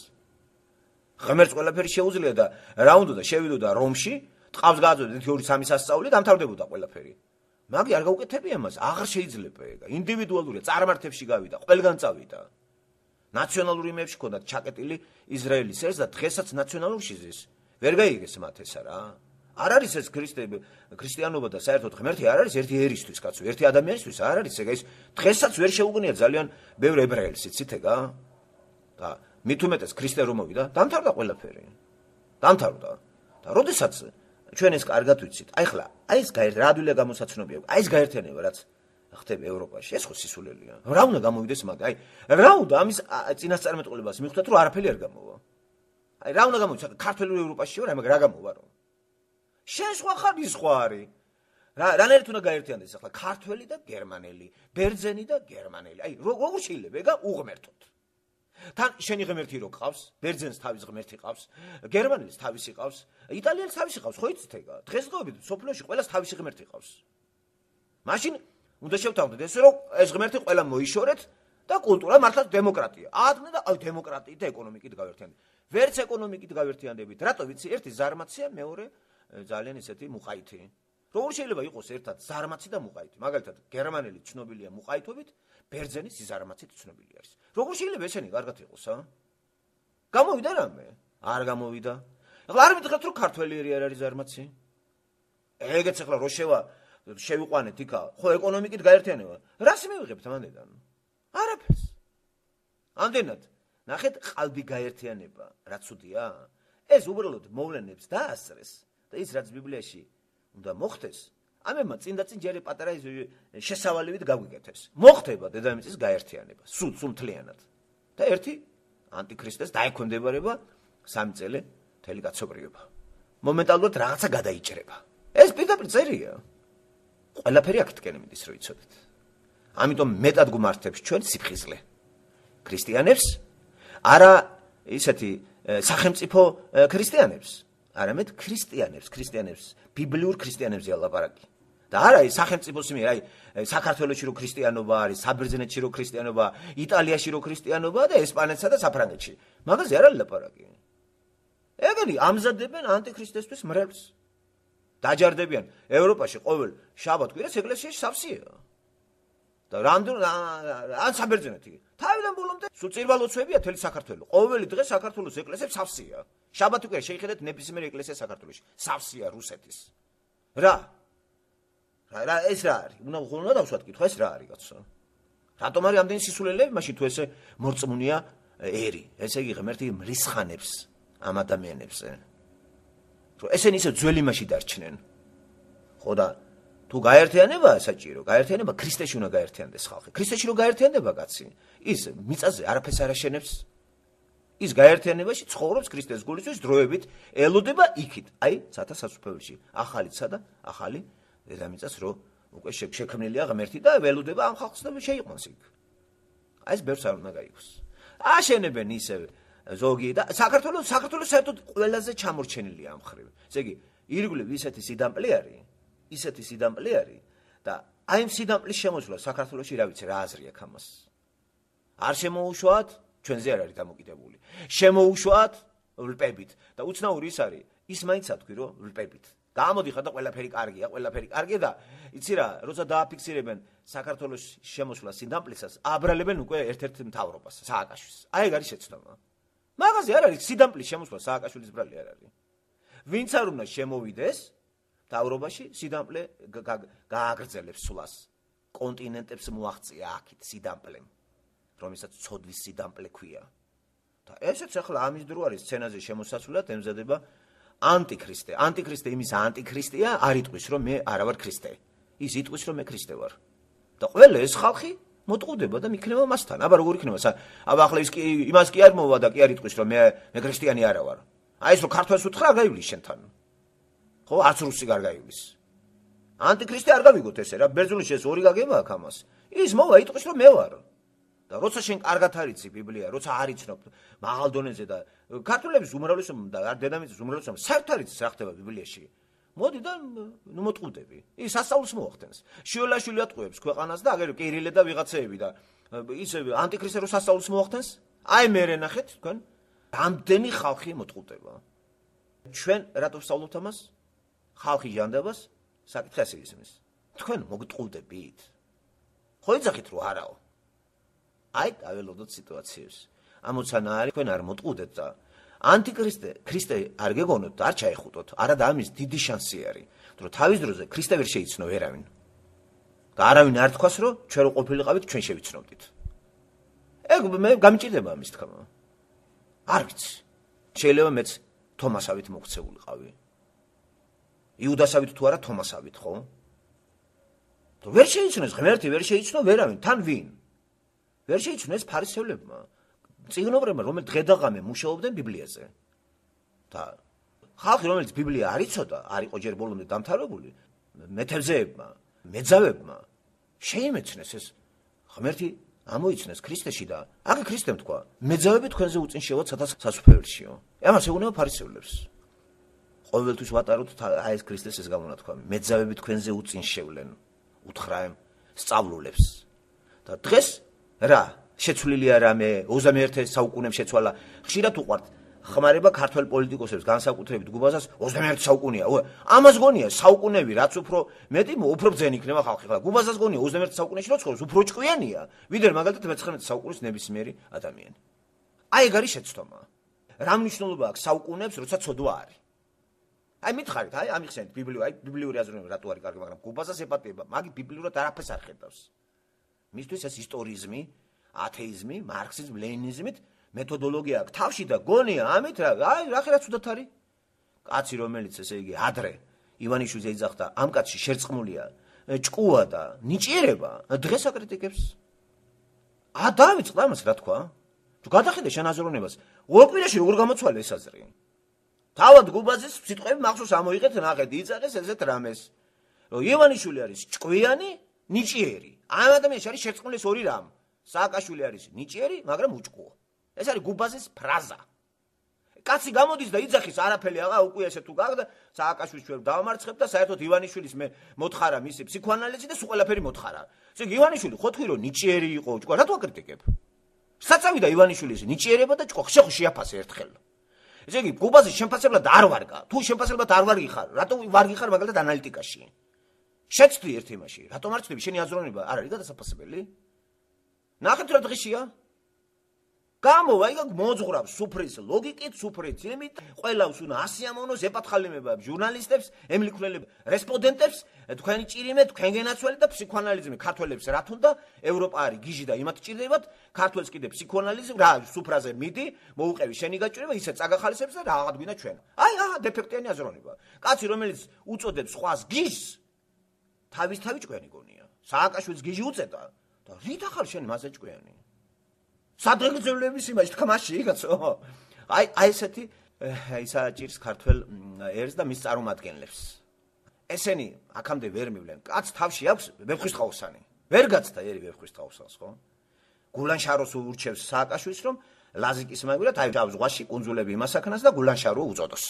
ღმერთს ყველაფერი შეუძლია და რა უნდა და შევიდოდა რომში, ტყავს გააძვიდა 2-3 სასწაული და დამთავრდებოდა ყველაფერი. მაგი არ გაუკეთებია ამას, აღარ შეიძლება ეგა. ინდივიდუალურია, წარმართებში გავიდა, ყველგან წავიდა. ნაციონალური იმებში ჰქონდა ჩაკეტილი ისრაელის ერს და დღესაც ნაციონალურში ზის. ვერ გაიგეს მათ ესა რა. არ არის ეს ქრისტიანობა და საერთოდ ღმერთი არ არის ერთი ერისთვის კაცო, ერთი ადამიანისთვის არ არის ეგა ის დღესაც ვერ შეუგნია ძალიან ბევრ ებრაელს იცით ეგა? და მით უმეტეს ქრისტე რომ მოვიდა, დამთავრდა ყველაფერი. დამთავრდა. და როდესაც ჩვენ ეს კარგად ვიცით. აი ხლა, აი ეს რადვილია გამოსაცნობია. აი ეს გაერთიანება რაც ხდება ევროპაში, ეს ხო სისულელია. რა უნდა გამოვიდეს მაგ? აი, რა უნდა ამის წინასწარმეტყველებას მიხვდეთ, რომ არაფერი არ გამოვა. აი, რა უნდა გამოვიდეს? ქართველურ ევროპაში ვარ, მაგრამ რა გამოვა რომ? შენ სხვა ხარ, ის სხვა არის. რანაირად უნდა გაერთიანდეს ახლა ქართველი და გერმანელი, ბერძენი და გერმანელი. აი, როგორ შეიძლება ეგა უღმერთოთ? თან შენი ღმერთი რო ყავს, ბერძენს თავის ღმერთი ყავს, გერმანელს თავისი ყავს, იტალიელს თავისი ყავს, ხო იცით ეგა? დღესდღეობით სოფლიოში ყველას თავისი ღმერთი ყავს. მაშინ უნდა შევთავაზოთ ეს რომ ეს ღმერთი ყველა მოიშორეთ და კულტურა მართლა დემოკრატია. აადმნა და აი დემოკრატიით და ეკონომიკით გავერთიანეთ. ვერც ეკონომიკით გავერთიანდებით. რატო ვიცი? ერთი ზარმაცია, მეორე ძალიან ისეთი მუყაითი. როგორ შეიძლება იყოს ერთად ზარმაცი და მუყაითი? მაგალითად, გერმანელი ცნობილია მუყაითობით, ბერძენი ზარმაცით ცნობილი არის. როგორ შეიძლება ესენი კარგად იყოს, ა? გამოვიდა რამე? არ გამოვიდა. ახლა არ მითხრათ რომ ქართველი არ არის ზარმაცი? ეგეც ახლა რო შევიყვანეთ იქა, ხო ეკონომიკით გაერთიანება. რას მივიღებთ ამანდან? არაფერს. ამდენად, ნახეთ ყალბი გაერთიანება, რა ცუდია? ეს უბრალოდ მოვლენებს დაასწრეს და ის რაც ბიბლიაში უნდა მოხდეს, ამემა წინ ჯერ პატარა შესავალივით გაგვიკეთეს. მოხდება დედამიწის გაერთიანება, სულ მთლიანად. და ერთი ანტიქრისტეს დაექვემდებარება 3 წელი მთელი კაცობრიობა. მომენტალურად რაღაცა გადაიჭრება. ეს პირდაპირ წერია. ყველაფერი აქეთკენ მიდის, რო იცოდეთ. ამიტომ მეტად გვმართებს ჩვენ სიფხიზლე. ქრისტიანებს, არა ისეთი სახელმწიფო ქრისტიანებს, არამედ ქრისტიანებს, ბიბლიურ ქრისტიანებზე ალაპარაკი. და არა ის სახელმწიფოს მიერ, აი საქართველოში რო ქრისტიანობა არის, საბერძნეთში რო ქრისტიანობა, იტალიაში რო ქრისტიანობა და ესპანეთსა და საფრანგეთში. მაგაზე არ არის ლაპარაკი. ეგენი ამზადებენ ანტიქრისტესთვის მრევლს. დაჯარდებიან ევროპაში ყოველ შაბათ-კვირას ეკლესიაში სავსეა. და ან საბერძნეთი. თავიდან ბოლომდე სულ წირვალოცვებია თელი საქართველო. ყოველი დღე საქართველოს ეკლესიებს სავსეა. შაბათ-კვირა შეიხედეთ ნებისმიერ ეკლესიას საქართველოში. სავსეა რუსეთის. რა ეს რა არის? უნდა დავსვათ კითხვა, ეს რა არის კაცო? რატომ არის ამდენი სისულელეები მაშინ თუ ესე მორწმუნეა ერი? ესე იგი ღმერთი მრისხანებს ამ ადამიანებზე. რომ ესენი ისე ძველი მასში დარჩნენ. ხო და თუ გაერთიანებაა საჭირო, გაერთიანება ქრისტეში უნდა გაერთიანდეს ხალხი. ქრისტეში რო გაერთიანდება კაცი, ის მიწაზე არაფერს არ აშენებს. ის გაერთიანებაში ცხოვრობს ქრისტეს გულისთვის დროებით, ელოდება იქით. აი, სათა სასუფეველში, ახალისა და ახალი დედამიწას რო უკვე შექმნილია ღმერთი და ველოდება ამ ხალხს და შეიყვანს იქ. აი ეს ბევრს არ უნდა გაიგოს. აშენებენ ისე ზოგი და საქართველოს საერთოდ ყველაზე ჩამორჩენილია ამ ხრივ. ესე იგი, ირგვლივ ისეთი სიდამპლე არის და აი ამ სიდამპლის შემოსვლა საქართველოში რა ვიცი რა აზრი აქვს ამას. არ შემოუშვათ, ჩვენზე არ არის დამოკიდებული. შემოუშვათ ვლპებით და უცნაური ის არის, ის მაინც ათქვი რომ ვლპებით. გამოდიხარ და ყველაფერი კარგია და იცი რა, როცა დააფიქსირებენ საქართველოს შემოსვლას სიდამპლისას, აბრალებენ უკვე ერთ-ერთ მთავრობას, სააკაშვილს. აი ეგ არის შეცდომა. მაგაზე არ არის სიდამპლის შემოსვლა სააკაშვილის ბრალი არ არის. ვინც არ უნდა შემოვიდეს მთავრობაში, სიდამპლე გააგრძელებს სვლას. კონტინენტებს მოაღწია აქეთ სიდამპლემ, რომელსაც ცოდვის სიდამპლე ქვია. და ესეც ახლა ამის დრო არის სცენაზე შემოსასვლელად ემზადება ანტიქრისტე. ანტიქრისტე იმის ანტიქრისტეა, არ იტყვის რომ მე არა ვარ ქრისტე. ის იტყვის რომ მე ქრისტე ვარ. და ყველა ეს ხალხი მოტყუდება და მიქნება მასთან. აბა როგორ იქნება? აბა ახლა ის იმას კი არ მოვა და კი არ იტყვის რომ მე ქრისტიანი არა ვარ. აი ეს რომ ქართველს უთხრა არ გაივლის შენთან. ხო, არც რუსი არ გაივლის. ანტიქრისტე არ გავიგოთ ესე რა, ბერძნულში ეს ორი გაგება აქვს ამას. ის მოვა იტყვის რომ მე ვარ. და როცა შენ კარგად არიცი ბიბლია, როცა არ იცნობ მაღალ დონეზე და ქართველების უმრავლესობა და დედამიწის უმრავლესობა საერთოდ არ იცის რა ხდება ბიბლიაში. მოდი და მოტყუდები. ის სასწაულს მოახდენს. შიოლაშვილი ატყუებს ქვეყანას და აგერ კირილე და ვიღაცეები და ისე ანტიქრისტე რო სასწაულს მოახდენს, აი მე ნახეთ თქვენ, რამდენი ხალხი მოტყუდება. ჩვენ რატო ვსწავლობთ ამას? ხალხი ჟანდებას საკითხი ასე ისმის. თქვენ მოგტყუდებით. ხო იძახით რომ არაო. აი დაველოდოთ სიტუაციებს. ამოცანა არის თქვენ არ მოტყუდეთ და ანტიქრისტე არ გეგონოთ, არ ჩაეხუტოთ. არა და ამის დიდი შანსი არის, რომ თავის დროზე ქრისტე ვერ შეიცნო ვერავინ. და არავინ არ თქვას, რომ ჩვენ რო ყოფილიყავით, ჩვენ შევიცნობდით. ეგ მე გამიჭირდება ამის თქმა. არ ვიცი. შეიძლება მეც თომასავით მოქცეულიყავი. იუდასავით თუ არა თომასავით, ხო? და ვერ შეიცნეს ღმერთი, ვერ შეიცნო ვერავინ, თან ვინ? ვერ შეიცნეს ფარისევლებმა. წიგნობრებმა, რომელიც დღე-დაღამე მუშაობდნენ ბიბლიაზე. და ხალხი, რომელიც ბიბლია არ იცოდა, არ იყო ჯერ ბოლომდე დამთავრებული, მეთევზეებმა, მეძავებმა შეიმეცნეს ეს ღმერთი ამოიცნეს ქრისტეში და აქ ქრისტემ თქვა, მეძავები თქვენზე უწინ შევათ სასუფეველშიო. ამას ეუბნება ფარისევლებს. ყოველთვის ვატაროთ აი ეს ქრისტეს ეს გამონათქვა. მეძავები თქვენზე უწინ შევლენ, უთხრა ამ სწავლულებს. და დღეს რა შეცვლილია რამე 21 საუკუნემ შეცვალა ხშირად უყვართ ხმარება ქართველ პოლიტიკოსებს განსაკუთრებით გუბაზას 21 საუკუნეა. ამას გონია საუკუნეები რაც უფრო მეტი უფრო ბძენი იქნება ხალხი. ხლა გუბაზას გონია 21 საუკუნეში რო ცხოვრობს უფრო ჭკვიანია, ვიდრე მაგალითად 19 საუკუნის ნებისმიერი ადამიანი. აი ეგ არის შეცდომა. რა მნიშვნელობა აქვს საუკუნეებს, როცა ცოდვა არის? აი მითხარით, აი ამიხსენეთ ბიბლიური აზროვნება რატო არის კარგი, მაგრამ გუბაზას ეპატიება, მაგი ბიბლიურად არაფერს არ ხედავს. მისთვის ეს ისტორიზმი, ათეიზმი, მარქსიზმი, ლენინიზმით მეთოდოლოგია აქვს თავში და გონია ამით რა ხერაც უდათ არის? კაცი რომელიც ესე იგი ადრე ივანიშვილს ეძახდა, ამ კაცში შერწყმულია ჭკუა და ნიჭიერება, დღეს აკრიტიკებს. დავიწყდა ამას რა თქვა? თუ გადახედე შენ აზროვნებას, ორკვირაში როგორ გამოცვალე ეს აზრი? თავად გუბაზის სიტყვები მახსოვს ამოიღეთ ნახეთ იწაღეს ესეთ რამეს. რომ ივანიშვილი არის ჭკვიანი, ნიჭიერი. ამ ადამიანში არის შერწყმულის ორი რამ. სააკაშვილი არის ნიჭიერი, მაგრამ უჭკუო. ეს არის გუბაზის ფრაზა. კაცი გამოდის და იძახის არაფერი აღარ უკვე ესე თუ გაგდა სააკაშვილის ჩვენ დავამარცხებ და საერთოდ ივანიშვილის მე მოთხარა მისი ფსიქოანალიზი და სულ ყველაფერი მოთხარა. ესე იგი ივანიშვილი ხო თქვი რომ ნიჭიერი იყო, ჭკუა რატო აკრიტიკებ? საწავიდა ივანიშვილის ნიჭიერება და ჭკუა შეხო შეაფასე ერთხელ. ესე იგი გუბაზის შემფასებლად არ ვარგა. თუ შემფასებლად არ ვარგი ხარ, რატო ვარგი ხარ მაგალითად ანალიტიკაში? შეცდი ერთ იმაში, რატომ არ ცდები შენი აზროვნება არ არის გადასაფასებელი? ნახეთ რა დღეშია? გამოვა იქ მოძღვრავს სუფრის ლოგიკით, სუფრის იმით, ყველავს უნდა ასიამოვნოს ეპათხალებება ჟურნალისტებს, ემლიქვლელებს, რესპონდენტებს, თქვენი ჭირიმე, თქვენ გენაცვალი და ფსიქოანალიზმი ქართველებს რა თუნდა, ევროპა არის გიჟი და იმათ ჭირდებათ, ქართველს კიდე ფსიქოანალიზმი, რა სუფრაზე მიდი, მოუყევი შენი გაჭირება, ისე წაგახალისებს და რაღაც გვინდა ჩვენ. აი, დეფექტიანი აზროვნება. კაცი რომელიც უწოდებს სხვას გიჟს, თავი ჭკვიანი გონია. სააკაშვილს გიჟი უწედა და რით ახარ შენ მასე ჭკვიანი? სადღეგრძელების იმაში თქმაში კაცო. აი ესეთი ისაჭირს ქართველ ერს და მის წარმომადგენლებს. ესენი აქამდე ვერ მივლენ. კაც თავში აქვს ვეფხვის ტყავსანი. ვერ გაცდა ერი ვეფხვის ტყავსანს, ხო? გულანშაროს ურჩევს სააკაშვილს რომ ლაზიკის მაგურად აი ზღვაში კუნძულები იმასაქნას და გულანშარო უწოდოს.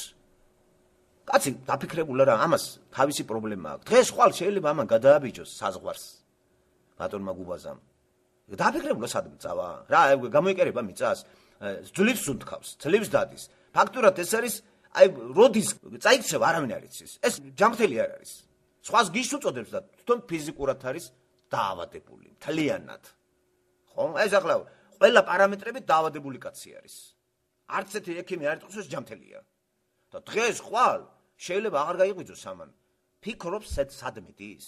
კაცი დაფიქრებულა რა ამას თავისი პრობლემა აქვს. დღეს ხვალ შეიძლება ამან გადააბიჯოს საზღვარს. ბატონმა გუბაზამ დაფიქრებულა სადმე წავა რა გამოიკერება მიწას ძლივს უნთქავს ძლივს დადის ფაქტურად ეს არის აი როდის წაიქცევა არავინ არ იცის ეს ჯამრთელი არ არის სხვას გიშ უწოდებს და თვითონ ფიზიკურად არის დაავადებული მთლიანად ხო ეს ახლა ყველა პარამეტრებით დაავადებული კაცი არის არც ერთი ექიმი არ იტყვის ეს ჯამრთელია და დღეს ხვალ შეიძლება აღარ გაიღვიძოს ამან ფიქრობს სადმე დის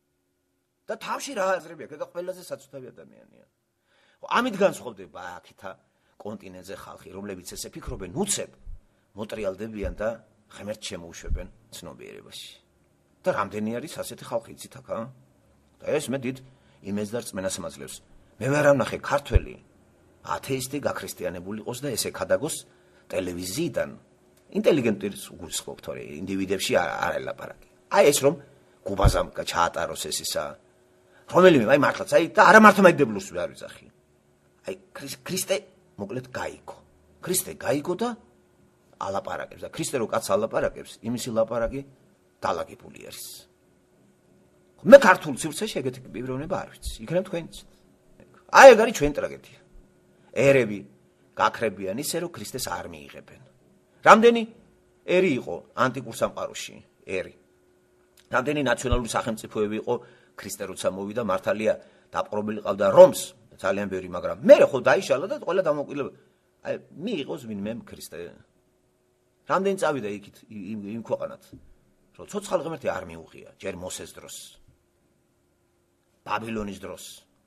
და თავში რა აზრები აქვს? ეგ ყველაზე საცუთავი ადამიანია. ამით განსხვავდება აქეთა კონტინენტზე ხალხი, რომლებიც ესე ფიქრობენ, უცებ მოტრიალდებიან და ღმერთს შემოუშვებენ ცნობიერებაში. და რამდენი არის ასეთი ხალხი იცით აქ? და ეს მე დიდ იმედს და რწმენას მაძლევს. მე ვერ ამნახე ქართველი ათეისტი გაქრისტიანებული იყოს და ესე ქადაგოს ტელევიზიიდან. ინტელიგენტის უგულისხმობ თორე ინდივიდებში არ ელაპარაკი. აი ეს რომ გუბაზამ ჩაატაროს ეს ისა რომელიმე აი მართლაც აი და არა მართლმადიდებლურს არ ვიძახი. აი ქრისტე მოკლედ გაიგო. ქრისტე გაიგო და ალაპარაკებს და ქრისტე რო კაც ალაპარაკებს, იმისი ლაპარაკი დალაგებული არის. მე ქართულ ცივცეში ეგეთი პიროვნება არ ვიცი. იქნებ თქვენიც. აი ეგ არის ჩვენ ტრაგედია. ერები გაქრებიან ისე რომ ქრისტეს არ მიიღებენ. რამდენი ერი იყო ანტიკურ სამყაროში, ერი. რამდენი ნაციონალური სახელმწიფოები იყო ქრისტე როცა მოვიდა მართალია დაპყრობილი ყავდა რომს ძალიან ბევრი მაგრამ მე ხო დაიშალა და ყველა დამოუკიდებელ აი მიიღოს ვინმე ქრისტე რამდენი წავიდა იქით იმ ქვეყანად რომ ცოცხალ ღმერთი არ მიუღია ჯერ მოსეს დროს ბაბილონის დროს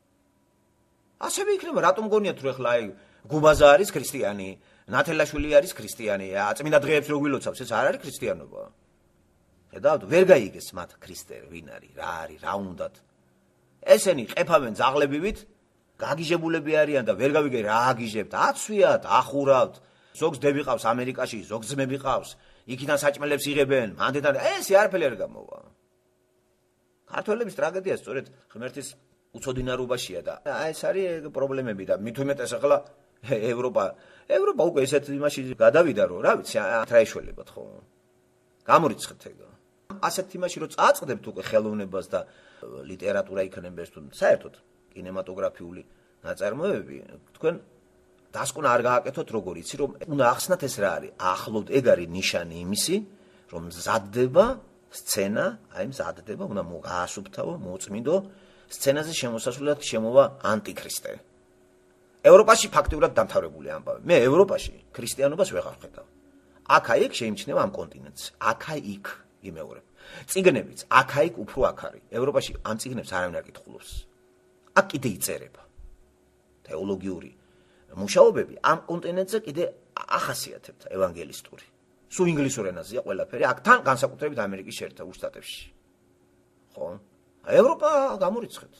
ასევე იქნება რატომ გონიათ რომ ახლა აი გუბაზა არის ქრისტიანი ნათელაშვილი არის ქრისტიანი აწმინდა დღეებს რო გვილოცავს ეს არ არის ქრისტიანობა ხედავთ ვერ გაიგეს მათ ქრისტე ვინ არის რა არის რა უნდათ ესენი ყეფავენ ძაღლებივით გაგიჟებულები არიან და ვერ გავიგე რა აგიჟებთ აცვიათ ახურავთ ზოგს დები ყავს ამერიკაში ზოგს ძმები ყავს იქიდან საჭმელებს იღებენ მანდეთან ესე არაფერი არ გამოვა ქართველების ტრაგედია სწორედ ღმერთის უცოდინარობაშია და ეს არის პრობლემები და მით უმეტეს ახლა ევროპა უკვე ესეთ იმაში გადავიდა რომ რა ვიცი ათრაიშველებად ხო გამორიცხეთ ეგ ასეთ იმაში რომ წააწყდებთ უკვე ხელოვნებას და ლიტერატურა იქნებდეს თუ საერთოდ კინემატოგრაფიული ნაწარმოებები თქვენ დასკვნა არ გააკეთოთ როგორ იცი რომ უნდა ახსნათ ეს რა არის ახლოდ ეგ არის ნიშანი იმისი რომ მზადდება სცენა აი მზადდება უნდა გაასუფთავო მოწმინდო სცენაზე შემოსასვლელად შემოვა ანტიქრისტე ევროპაში ფაქტიურად დამთავრებული ამბავი მე ევროპაში ქრისტიანობას ვეღარ ხედავ აქა-იქ შეიმჩნევა ამ კონტინენტს აქა-იქ იმეორებ წიგნებიც აქა-იქ უფრო აქ არის ევროპაში ამ წიგნებს არავინ არ კითხულობს აქ კიდე იწერება თეოლოგიური მუშაობები ამ კონტინენტზე კიდე ახასიათებთ ევანგელისტური სულ ინგლისურ ენაზეა ყველაფერი აქ თან განსაკუთრებით ამერიკის შეერთებულ შტატებში ხო ევროპა გამორიცხეთ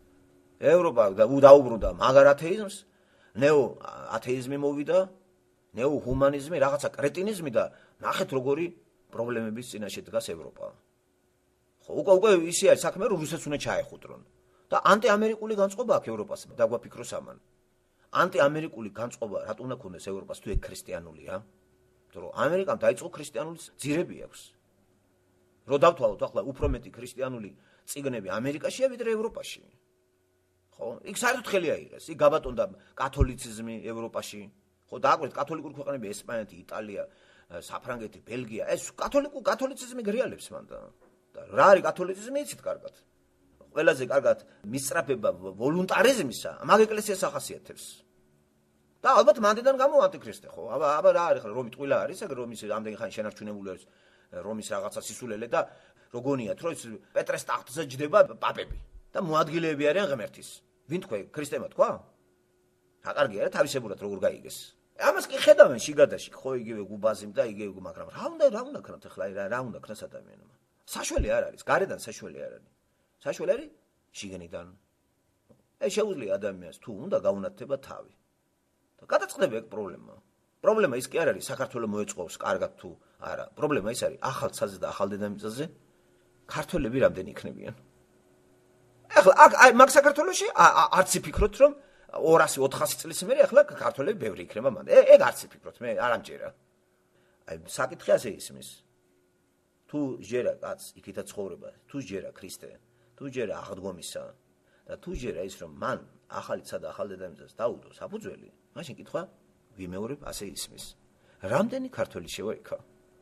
ევროპა დაუბრუნდა მაგარ ათეიზმს ნეო ათეიზმი მოვიდა ნეო ჰუმანიზმი რაღაცა კრეტინიზმი და ნახეთ როგორი პრობლემების წინაშე დგას ევროპა ხო უკვე ისე არის საქმე რომ რუსეთს უნდა ჩაეხუტრონ და ანტიამერიკული განწყობა აქვს ევროპას დაგვაფიქროს ამან ანტიამერიკული განწყობა რატო უნდა ქონდეს ევროპას თუ ეგ ქრისტიანულია იმიტომ რომ ამერიკამ დაიწყო ქრისტიანული ძირები აქვს რო დავთვალოთ ახლა უფრო მეტი ქრისტიანული წიგნები ამერიკაშია ვიდრე ევროპაში ხო იქ საერთოდ ხელი აიღეს იქ გაბატონდა კათოლიციზმი ევროპაში ხო დააკვირდით კათოლიკური ქვეყნები ესპანეთი იტალია საფრანგეთი ბელგია ეს კათოლიციზმი გრიალებს მან და რა არის კათოლიციზმი იცით კარგად ყველაზე კარგად მისწრაფება ვოლუნტარიზმისა მაგ ეკლესიას ახასიათებს და ალბათ მანდიდან გამო ანტიქრისტე ხო აბა რა არის ხა რომი ტყუილა არის ეგ რომის ამდენი ხანი შენარჩუნებული არის რომის რაღაცა სისულელე და როგორიათ რომ პეტრეს ტახტზე ჯდება პაპები და მოადგილეები არიან ღმერთის ვინ თქვა ქრისტემა თქვა რა კარგი არა თავისებურად როგორ გაიგეს ამას კი ხედავენ შიგადაში ხო იგივე გუბაზიმ და იგივე მაგრამ რა უნდა ქნათ ახლა რა უნდა ქნას ადამიანმა საშველი არ არის გარედან საშველი არ არის საშველი არის შიგნიდან ეს შეუძლია ადამიანს თუ უნდა გაუნათება თავი და გადაწყდება ეგ პრობლემა ის კი არ არის საქართველოს მოეწყობს კარგად თუ არა პრობლემა ის არის ახალ ცაზე და ახალ დედამიწაზე ქართველები რამდენი იქნებიან ახლა აი მაგ საქართველოში არც იფიქროთ რომ 200-400 წლის მერე ახლა ქართველები ბევრი იქნება მანდ ეგ არც იფიქროთ მე არ ამჯერა აი საკითხი ასე ისმის თუ ჯერა კაც იქითა ცხოვრება თუ ჯერა ქრისტე თუ ჯერა აღდგომისა და თუ ჯერა ის რომ მან ახალი ცა და ახალ დედამიწას დაუდო საფუძველი მაშინ კითხვა ვიმეორებ ასე ისმის რამდენი ქართველი შევა იქა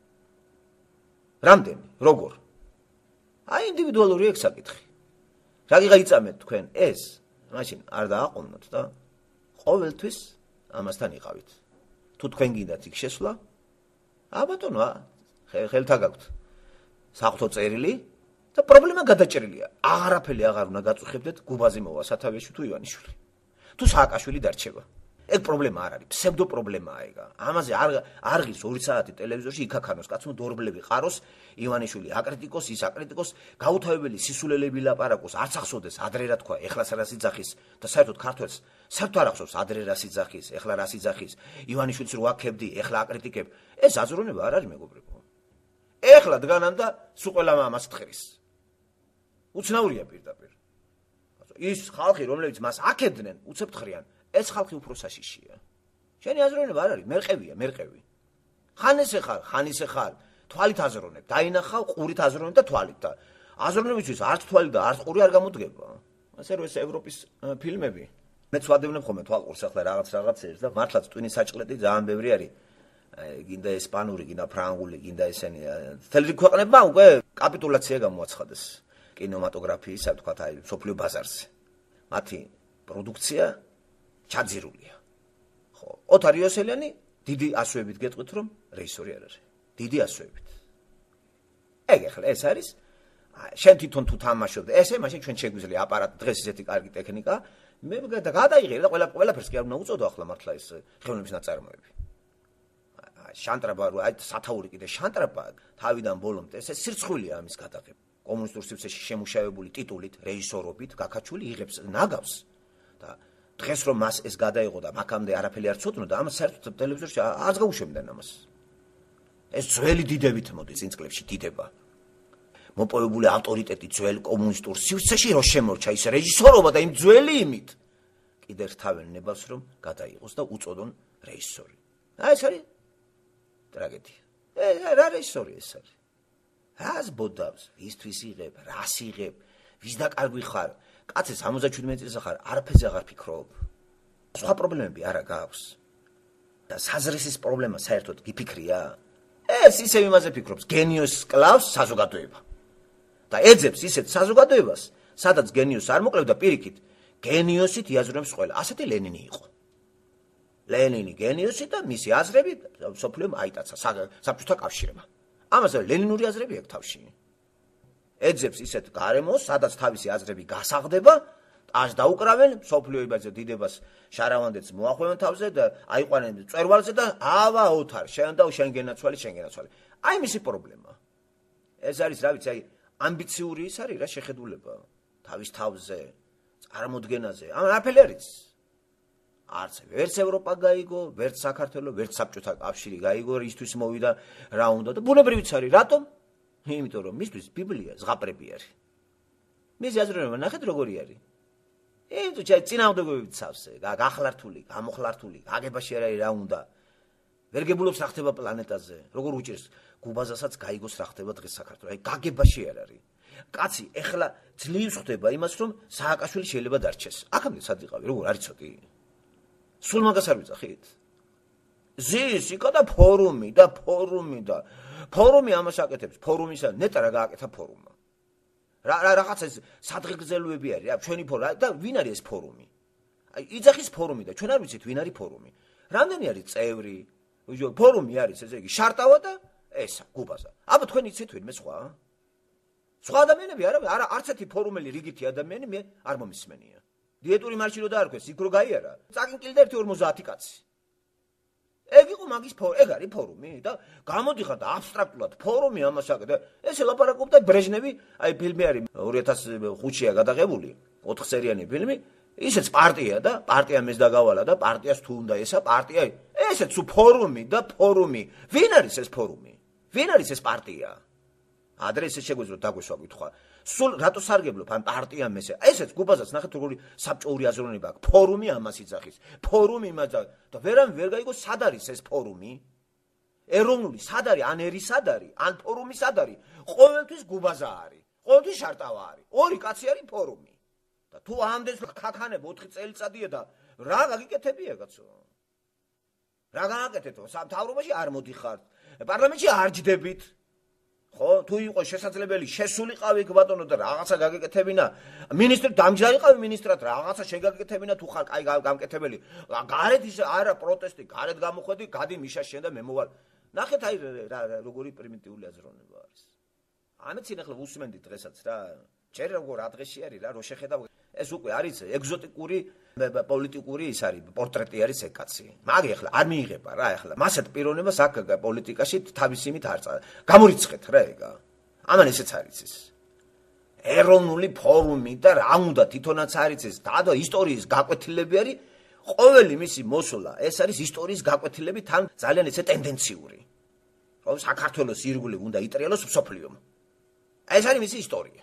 რამდენი როგორ აი ინდივიდუალური ეგ საკითხი რაგიღა იწამეთ თქვენ ეს მაშინ არ დააყოვნოთ და ყოველთვის ამასთან იყავით თუ თქვენ გინდათ იქ შესვლა აბატონო ხელთა გაქვთ საღვთო წერილი და პრობლემა გადაჭრილია აღარაფერი აღარ უნდა გაწუხებდეთ გუბაზი მოვა სათავეში თუ ივანიშვილი თუ სააკაშვილი დარჩება ეგ პრობლემა არ არის ფსევდო პრობლემაა ეგ ამაზე არ ღირს 2 საათი ტელევიზორში იქაქანოს კაცო დორბლები ყაროს ივანიშვილი აკრიტიკოს ის აკრიტიკოს გაუთავებელი სისულელები ლაპარაკოს არც ახსოვდეს ადრე რა თქვა ეხლა რა სიძახის და საერთოდ ქართველს საერთოდ არ ახსოვს ადრე რა სიძახის ეხლა რა სიძახის ივანიშვილს რო აკებდი ეხლა აკრიტიკებ ეს აზროვნება არ არის მეგობრებო ეხლა დგანან და სულ ყველა ამას თხრის უცნაურია პირდაპირ ის ხალხი რომლებიც მას აკებდნენ უცებ თხრიან ეს ხალხი უფრო საშიშია შენი აზროვნება არ არის მერყევი ხან ესე ხარ თვალით აზროვნებ დაინახავ ყურით აზროვნებ და თვალით და აზროვნებისთვის არც თვალი და არც ყური არ გამოდგება ასე რომ ეს ევროპის ფილმები მე ვადევნებ ხოლმე თვალყურს ახლა რაღაცეებს და მართლაც ტვინის საჭყლეტი ძალიან ბევრი არის გინდა ესპანური გინდა ფრანგული გინდა ესენი თელევიზიო ქვეყნებმა უკვე კაპიტულაცია გამოაცხადეს კინემატოგრაფიისა თქვათ აი სოფლიო ბაზარზე მათი პროდუქცია ჩაძირულია ხო ოთარ იოსელიანი დიდი ასოებით გეტყვით რომ რეჟისორი არ არის დიდი ასოებით ეგ ახლა ეს არის შენ თვითონ თუ თამაშობ ესე მაშინ ჩვენ შეგვიძლია აპარატი დღეს ისეთი კარგი ტექნიკა მე გადაიღე და ყველაფერს კი არ უნდა უწოდო ახლა მართლა ეს ხელოვნების ნაწარმოები შანტრაბა აი სათაური კიდე შანტრაბა თავიდან ბოლომდე ეს სირცხვილია ამის გადაღება კომუნისტურ სივრცეში შემუშავებული ტიტულით რეჟისორობით გაკაჩული იღებს ნაგავს და დღეს რომ მას ეს გადაიღო და მაგამდე არაფერი არ ცოდნოდა ამას საერთოდ ტელევიზორში არც გაუშვებდნენ ამას ეს ძველი დიდებით მოდი წინ წლებში დიდება მოპოვებული ავტორიტეტი ძველ კომუნისტურ სივრცეში რო შემორჩა ის რეჟისორობა და იმ ძველი იმით კიდე რთავენ ნებას რომ გადაიღოს და უწოდონ რეჟისორი აი ეს არის ტრაგედია რა რეჟისორი ეს არის რას ბოდავს ვისთვის იღებ რას იღებ ვის დაკარგვი ხარ კაცი 77 წელს ხარ არაფერზე აღარ ფიქრობ სხვა პრობლემები არა გაქვს. და საზრისის პრობლემა საერთოდ გიფიქრია? ეს ისევ იმაზე ფიქრობს, გენიოსს კლავს საზოგადოება. და ეძებს ისეთ საზოგადოებას, სადაც გენიოსს არ მოკლევდა პირიქით, გენიოსით იაზრებს ყველა. ასეთი ლენინი იყო. ლენინი გენიოსი და მისი აზრები სოფლიომ აიტაცა საბჭოთა კავშირმა. ამაზე ლენინური აზრები აქვს თავში. ეძებს ისეთ გარემოს, სადაც თავისი აზრები გასაღდება, ას დაუკრავენ, სოფლიოებაზე დიდებას შარავანდეთს მოახვევენ თავზე და აიყვანენ მწვერვალზე და ავა ოთარ, შენ და შენ გენაცვალი. აი მისი პრობლემა. ეს არის, რა ვიცი, აი ამბიციური ის არის რა შეხედულება თავის თავზე, წარმოდგენაზე. ამ არაფერი არის. არც ვერც ევროპა გაიგო, ვერც საქართველო, ვერც საბჭოთა კავშირი გაიგო, ისთვის მოვიდა რა უნდა და ბუნებრივიც არის. რატომ? იმიტომ რომ მისთვის ბიბლია ზღაპრები არის. მისი აზროვნება ნახეთ როგორი არის. იმიტომ წინააღმდეგობებით სავსე, გახლართული, გამოხლართული, გაგებაში არ არის რა უნდა. ვერ გებულობს რა ხდება პლანეტაზე, როგორ უჭირს გუბაზასაც გაიგოს რა ხდება დღეს საქართველოს. აი გაგებაში არ არის. კაცი ეხლა ძლივს ხდება იმას რომ სააკაშვილი შეიძლება დარჩეს. აქამდე სად იყავი, როგორ არ იცოდი? სულ მაგას არ ვიძახით. ზის იქა და ფორუმი ამას აკეთებს, ფორუმისა ნეტა რა გააკეთა ფორუმმა. რაღაცა ეს სადღეგრძელოები არის, რა ჩვენი ფორუმი და ვინ არის ეს ფორუმი? აი იძახის ფორუმი და ჩვენ არ ვიცით ვინ არის ფორუმი. რამდენი არის წევრი? ფორუმი არის ესე იგი შარტავა და ესა გუბაზა. აბა თქვენ იცით ვინმე სხვა? სხვა ადამიანები არა არც ერთი ფორუმელი რიგითი ადამიანი მე არ მომისმენია. დიეტური მარში რო დაარქვეს, იქ რო გაიარა. წაკინკილდა 1.50 კაცი. ეგ იყო მაგის ეგ არის ფორუმი და გამოდიხარ და აბსტრაქტულად ფორუმი ამას აკეთე. ეს ელაპარაკობდა ბრეჟნევი, აი ფილმი არის 2005-ია გადაღებული, 4 სერიანი ფილმი. ისეც პარტია და პარტია მეს დაგავალა და პარტიას თუ უნდა ესა პარტია. ესეც ფორუმი და ფორუმი. ვინ არის ეს ფორუმი? ვინ არის ეს პარტია? ადრე ესე შეგვიძლია დაგვესვა კითხვა. სულ რატო სარგებლობ ამ პარტია მესე? ესეც გუბაზას ნახეთ როგორი საბჭოური აზროვნება აქვს. ფორუმი ამას იძახის. ფორუმი იმას და ვერავინ ვერ გაიგო სად არის ეს ფორუმი? ეროვნული სად არის? ან ერი სად არის? ან ფორუმი სად არის? ყოველთვის გუბაზა არის. ყოველთვის შარტავა არის. ორი კაცი არის ფორუმი. და თუ ამდენს ხაქანებ 4 წელიწადია და რა გაგიკეთებია კაცო? რა გააკეთეთო? სამთავრობაში არ მოდიხართ. პარლამენტში არ ჯდებით. ხო, თუ იყო შესაძლებელი შესულიყავი იქ ბატონო და რაღაცა გაგეკეთებინა. მინისტრი დამჯდარიყავი მინისტრად რაღაცა შეგაგეკეთებინა თუ ხარ კაი გამკეთებელი. გარეთ ის არა პროტესტი, გარეთ გამოხვედი, გადი მიშა შენ და მე მოვალ. ნახეთ აი როგორი პრიმიტიული აზროვნება არის. ამით ახლა უსმენდი დღესაც რა. ჯერ როგორ ადრეში არის რა, რო შეხედავ ეს უკვე არის ეგზოტიკური პოლიტიკური ის არის პორტრეტი არის ეგ კაცი. მაგი ახლა არ მიიღება რა ახლა. მასეთ პიროვნებას აქ პოლიტიკაში თავის იმით არ გამორიცხეთ რა ეგა. ამან ესეც არის ეს. ეროვნული ფორუმი და რა უნდა თვითონაც არის ეს და ისტორიის გაკვეთილები არის ყოველი მისი მოსვლა. ეს არის ისტორიის გაკვეთილები თან ძალიან ესე ტენდენციური. ხო საქართველოს ირგვლივ უნდა იტრიალოს მსოფლიომ. ეს არის მისი ისტორია.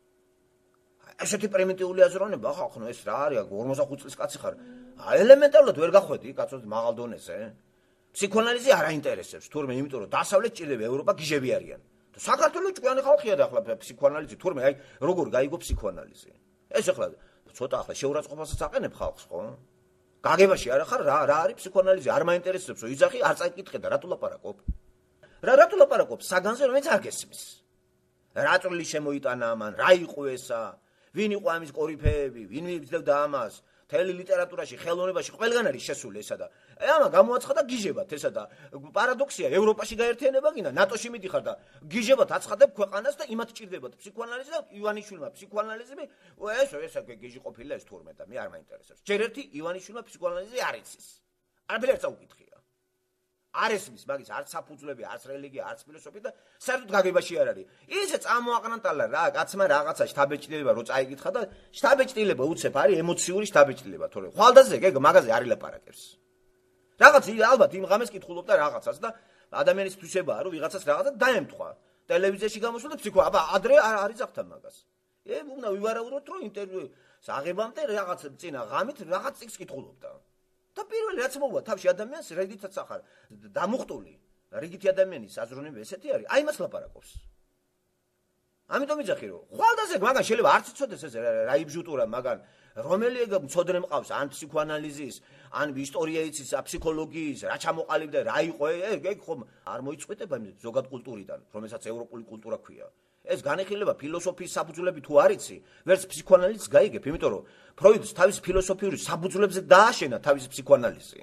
ესეთი პრიმიტიული აზროვნება ხახნო ეს რა არის 45 წლის კაცი ხარ ელემენტარულად ვერ გახვედი კაცო მაღალ დონეზე ფსიქოანალიზი არ აინტერესებს თურმე იმიტომ რომ დასავლეთ ჭირდება ევროპა გიჟები არიან და საქართველოს ჭკვიანი ხალხია და ახლა ფსიქოანალიზი თურმე აი როგორ გაიგო ფსიქოანალიზი ეს ახლა ცოტა ახლა შეურაცხყოფასაც აყენებ ხალხს ხო გაგებაში არა ხარ რა არის ფსიქოანალიზი არ მაინტერესებს რომ იძახი არ წაიკითხე და რატო ლაპარაკობ რატო ლაპარაკობ საგანზე რომელიც არ გესმის რა წვლილი შემოიტანა ამან რა იყო ესა ვინ იყო ამის კორიფეები, ვინ იძლევდა ამას, მთელი ლიტერატურაში, ხელოვნებაში ყველგან არის შესული ესა და ამა გამოაცხადა გიჟებად ესა და პარადოქსია, ევროპაში გაერთიანება გინდა, ნატოში მიდიხარ და გიჟებად აცხადებ ქვეყანას და იმათ ჭირდებათ ფსიქოანალიზი და ივანიშვილმა ფსიქოანალიზი ესა გიჟი ყოფილა ეს თურმე და მე არ მაინტერესებს. ჯერ ერთი ივანიშვილმა ფსიქოანალიზი არ იცის. არაფერი არ წაუკითხია. არ ესმის მაგის არც საფუძვლები, არც რელიგია, არც ფილოსოფია და საერთოდ გაგებაში არ არის. ისე წამოაყრანტალა რა, კაცმა რაღაცა შთაბეჭდილება რო წაიგითხა და შთაბეჭდილება უცებ არის ემოციური შთაბეჭდილება, თორე ხვალდაზე ეგ მაგაზე არ ილაპარაკებს. რაღაც ალბათ იმ ღამეს კითხულობდა რაღაცას და ადამიანის თვისებაა რომ ვიღაცას რაღაცა დაემთხვა. ტელევიზიაში გამოსულა და ფსიქო, აბა ადრე არ იძახთან მაგას. უნდა ვივარაუდოთ რომ ინტერვიუ აღებამდე რაღაც წინა ღამით რაღაც წიგს კითხულობდა. და პირველი რაც მოვა თავში ადამიანს რეგითაც ახარ დამუხტული რიგითი ადამიანის აზროვნება ესეთი არის აი მას ლაპარაკობს ამიტომ იძახი რომ ხვალდაზე მაგან შეიძლება არც იცოდეს ეს რა იბჟუტურა მაგან რომელი მცოდნე მყავს ან ფსიქოანალიზის, ან ისტორია იცის, ფსიქოლოგიის, რა ჩამოყალიბდა, რა იყო, ეგ ხომ არ მოიწყვეტება ზოგად კულტურიდან, რომელსაც ევროპული კულტურა ქვია. ეს განეხილება ფილოსოფიის საფუძვლები თუ არ იცი, ვერც ფსიქოანალიზს გაიგებ, იმიტომ რომ ფროიდს თავის ფილოსოფიური საფუძვლებზე დააშენა თავის ფსიქოანალიზი.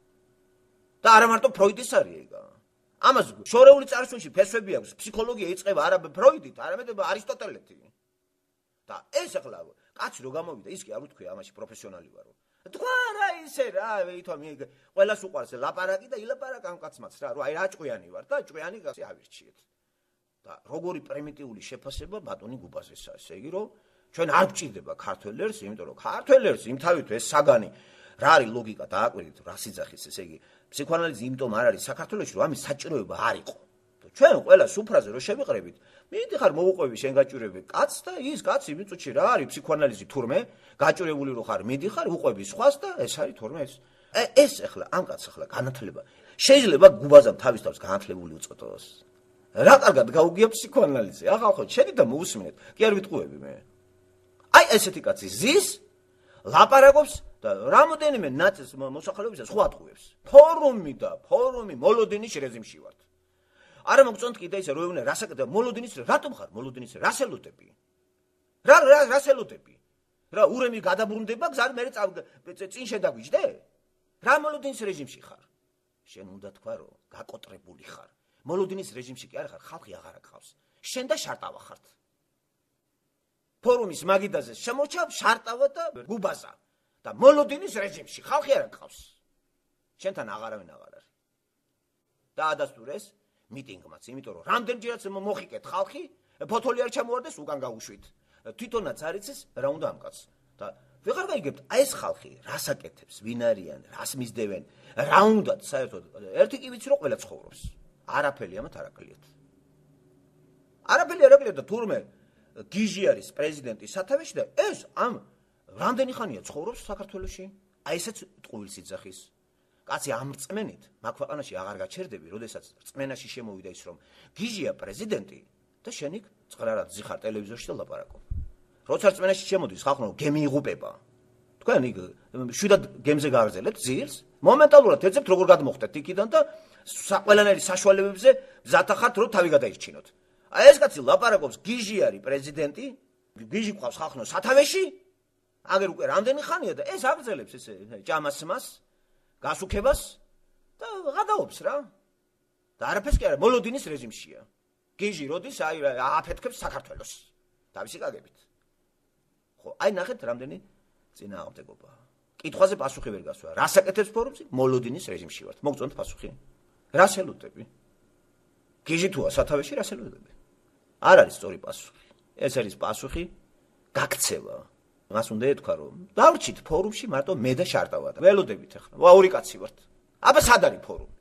და არა მარტო ფროიდის არის ეგ. ამას შორეული წარსულში ფესვები აქვს, ფსიქოლოგია იწყება არა ფროიდით, არამედ არისტოტელეთი. და ეს ახლა კაცი რო გამოვიდა, ის კი არ უთქვია ამაში პროფესიონალი ვარო. თქვა რა ისე რა, ვითომ ყველას უყვარს ლაპარაკი და ილაპარაკ ამ კაცმაც რა, რომ აი რა ჭკვიანი ვარ და ჭკვიანი კაცი ავირჩიეთ. და როგორი პრიმიტიული შეფასება ბატონი გუბაზეს არის, ესე იგი რომ ჩვენ არ გვჭირდება ქართველერს, იმიტომ რომ ქართველერს იმთავით ეს საგანი რა არის ლოგიკა დააკვირდით, რა სიძახის, ესე იგი ფსიქოანალიზი იმიტომ არ არის საქართველოში, რომ ამის საჭიროება არ იყო. ჩვენ ყველა სუფრაზე რო შევიყრებით, მიდი ხარ მოუყვები შენ გაჭირები კაცს და ის კაცი იმ წუთში რა არის ფსიქოანალიზი თურმე, გაჭირებული რო ხარ, მიდი ხარ უყვები სხვას და ეს არის თურმე ეს. ეს ახლა ამ კაცს ახლა განათლება შეიძლება გუბაზამ თავის თავს განათლებული უწოდოს. რა კარგად გაუგია ფსიქოანალიზი. ახალ შედი და მოусმინეთ. კი არ ვიტყუები მე. აი ესეთი კაცი ზის ლაპარაკობს და რამოდენიმე ნაწილს მოსახლეობისას სხვა ატყუებს. ფორუმი მოლოდინის რეჟიმში ვართ. არა მოგწონთ კიდე ისე რომ ეუბნე რასაკეთებ მოლოდინის რატომ ხარ მოლოდინის რასელოდები? რასელოდები? რა ურემი გადაბრუნდება გზად მე წინ შედაგვიჯდე? რა მოლოდინის რეჟიმში ხარ? შენ უნდა თქვა რომ გაკოტრებული ხარ. მოლოდინის რეჟიმში კი არ ხარ, ხალხი აღარ აკყავს. შენ და შარტავა ხართ. ფორუმის მაგიდაზე შემოჩავ შარტავა და გუბაზა და მოლოდინის რეჟიმში ხალხი არ აკყავს. შენთან აღარავინ აღარ არის. და ადასტურეს მიტინგმაც, იმიტომ რომ რამდენჯერაც მოხიკეთ ხალხი, ფოთოლი არ ჩამოვარდეს უკან გაუშვით. თვითონაც არ იცის რა უნდა ამ კაცს. და ვეღარ გაიგებთ, აი ეს ხალხი რას აკეთებს, ვინ არიან, რას მისდევენ, რა უნდათ საერთოდ. ერთი კი ვიცი რომ ყველა ცხოვრობს. არაფერი ამათ არ აკლიათ. არაფერი არ აკლიათ და თურმე გიჟი არის პრეზიდენტის სათავეში და ეს ამ რამდენი ხანია ცხოვრობს საქართველოში? აი ესეც ტყუილს იძახის. კაცი ამ რწმენით მაგ ქვეყანაში აღარ გაჩერდები, როდესაც რწმენაში შემოვიდა ის რომ გიჟია პრეზიდენტი და შენ იქ წღრარად ზიხარ ტელევიზორში და ლაპარაკობ. როცა რწმენაში შემოდის ხალხმა გემი იღუპება. თქვენ იქ შვიდად გემზე გააგრძელებთ ძილს, მომენტალურად ეძებთ როგორ გადმოხდეთ იქიდან და ყველანაირი საშუალებებზე მზადახართ რომ თავი გადაირჩინოთ. აი ეს კაცი ლაპარაკობს გიჟი არის პრეზიდენტი, გიჟი ყავს ხალხნო სათავეში, აგერ უკვე რამდენი ხანია და ეს აგრძელებს ესე ჭამასმას, გასუქებას და გადაობს რა. და არაფერს კი არა, მოლოდინის რეჟიმშია. გიჟი როდის აი აფეთქებს საქართველოს თავისი კაგებით. ხო, აი ნახეთ რამდენი წინააღმდეგობა. კითხვაზე პასუხი ვერ გასვა. რას აკეთებს ფორუმში? მოლოდინის რეჟიმში ვართ. მოგწონთ პასუხი? რას ელოდები? გიჟი თუა სათავეში რას ელოდები? არ არის სწორი პასუხი. ეს არის პასუხი გაქცევა. მას უნდა ეთქვა რომ დავრჩით ფორუმში მარტო მე და შარტავა და ველოდებით ახლა. ორი კაცი ვართ. აბა სად არის ფორუმი?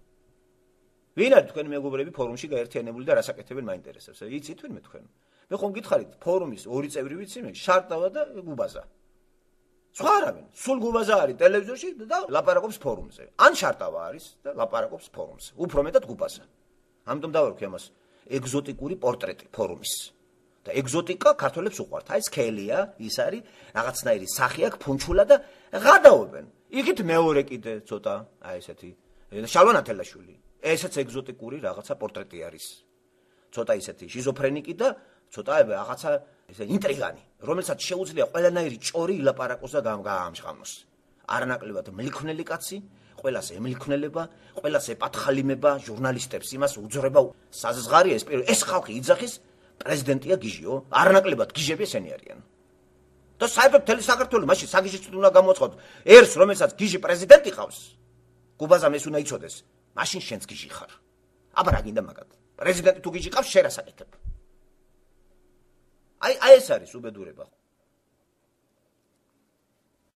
ვინ არის თქვენი მეგობრები ფორუმში გაერთიანებული და რას აკეთებენ მაინტერესებს. იცით ვინმე თქვენ? მე ხომ გითხარით ფორუმის ორი წევრი ვიცი მე, შარტავა და გუბაზა. სხვა არავინ, სულ გუბაზა არის ტელევიზორში და ლაპარაკობს ფორუმზე. ან შარტავა არის და ლაპარაკობს ფორუმზე. უფრო მეტად გუბაზა. ამიტომ დავარქვი ამას ეგზოტიკური პორტრეტი ფორუმის. და ეგზოტიკა ქართველებს უყვართ. აი სქელია, ის არის რაღაცნაირი სახე აქვს ფუნჩულა და გადაობენ. იქით მეორე კიდე ცოტა აი ესეთი შალვა ნათელაშვილი. ესეც ეგზოტიკური რაღაცა პორტრეტი არის. ცოტა ისეთი შიზოფრენიკი და ცოტა რაღაცა ესე ინტრიგანი, რომელსაც შეუძლია ყველანაირი ჭორი ილაპარაკოს და გაამჟღავნოს. არანაკლებად მლიქვნელი კაცი, ყველას ემლიქვნელება, ყველას ეპათხალიმება, ჟურნალისტებს იმას უძრება. საზღარია ეს ხალხი იძახის პრეზიდენტია გიჟიო, არანაკლებად გიჟები ესენი არიან. და საერთოდ მთელი საქართველოს მაშინ საგიჟიც უნდა გამოწყოთ. ერს რომელსაც გიჟი პრეზიდენტი ყავს, გუბაზამ ეს უნდა იცოდეს, მაშინ შენც გიჟი ხარ. აბა რა გინდა მაგათ? პრეზიდენტი თუ გიჟი ყავს, შენ რას აკეთებ? აი ეს არის უბედურება.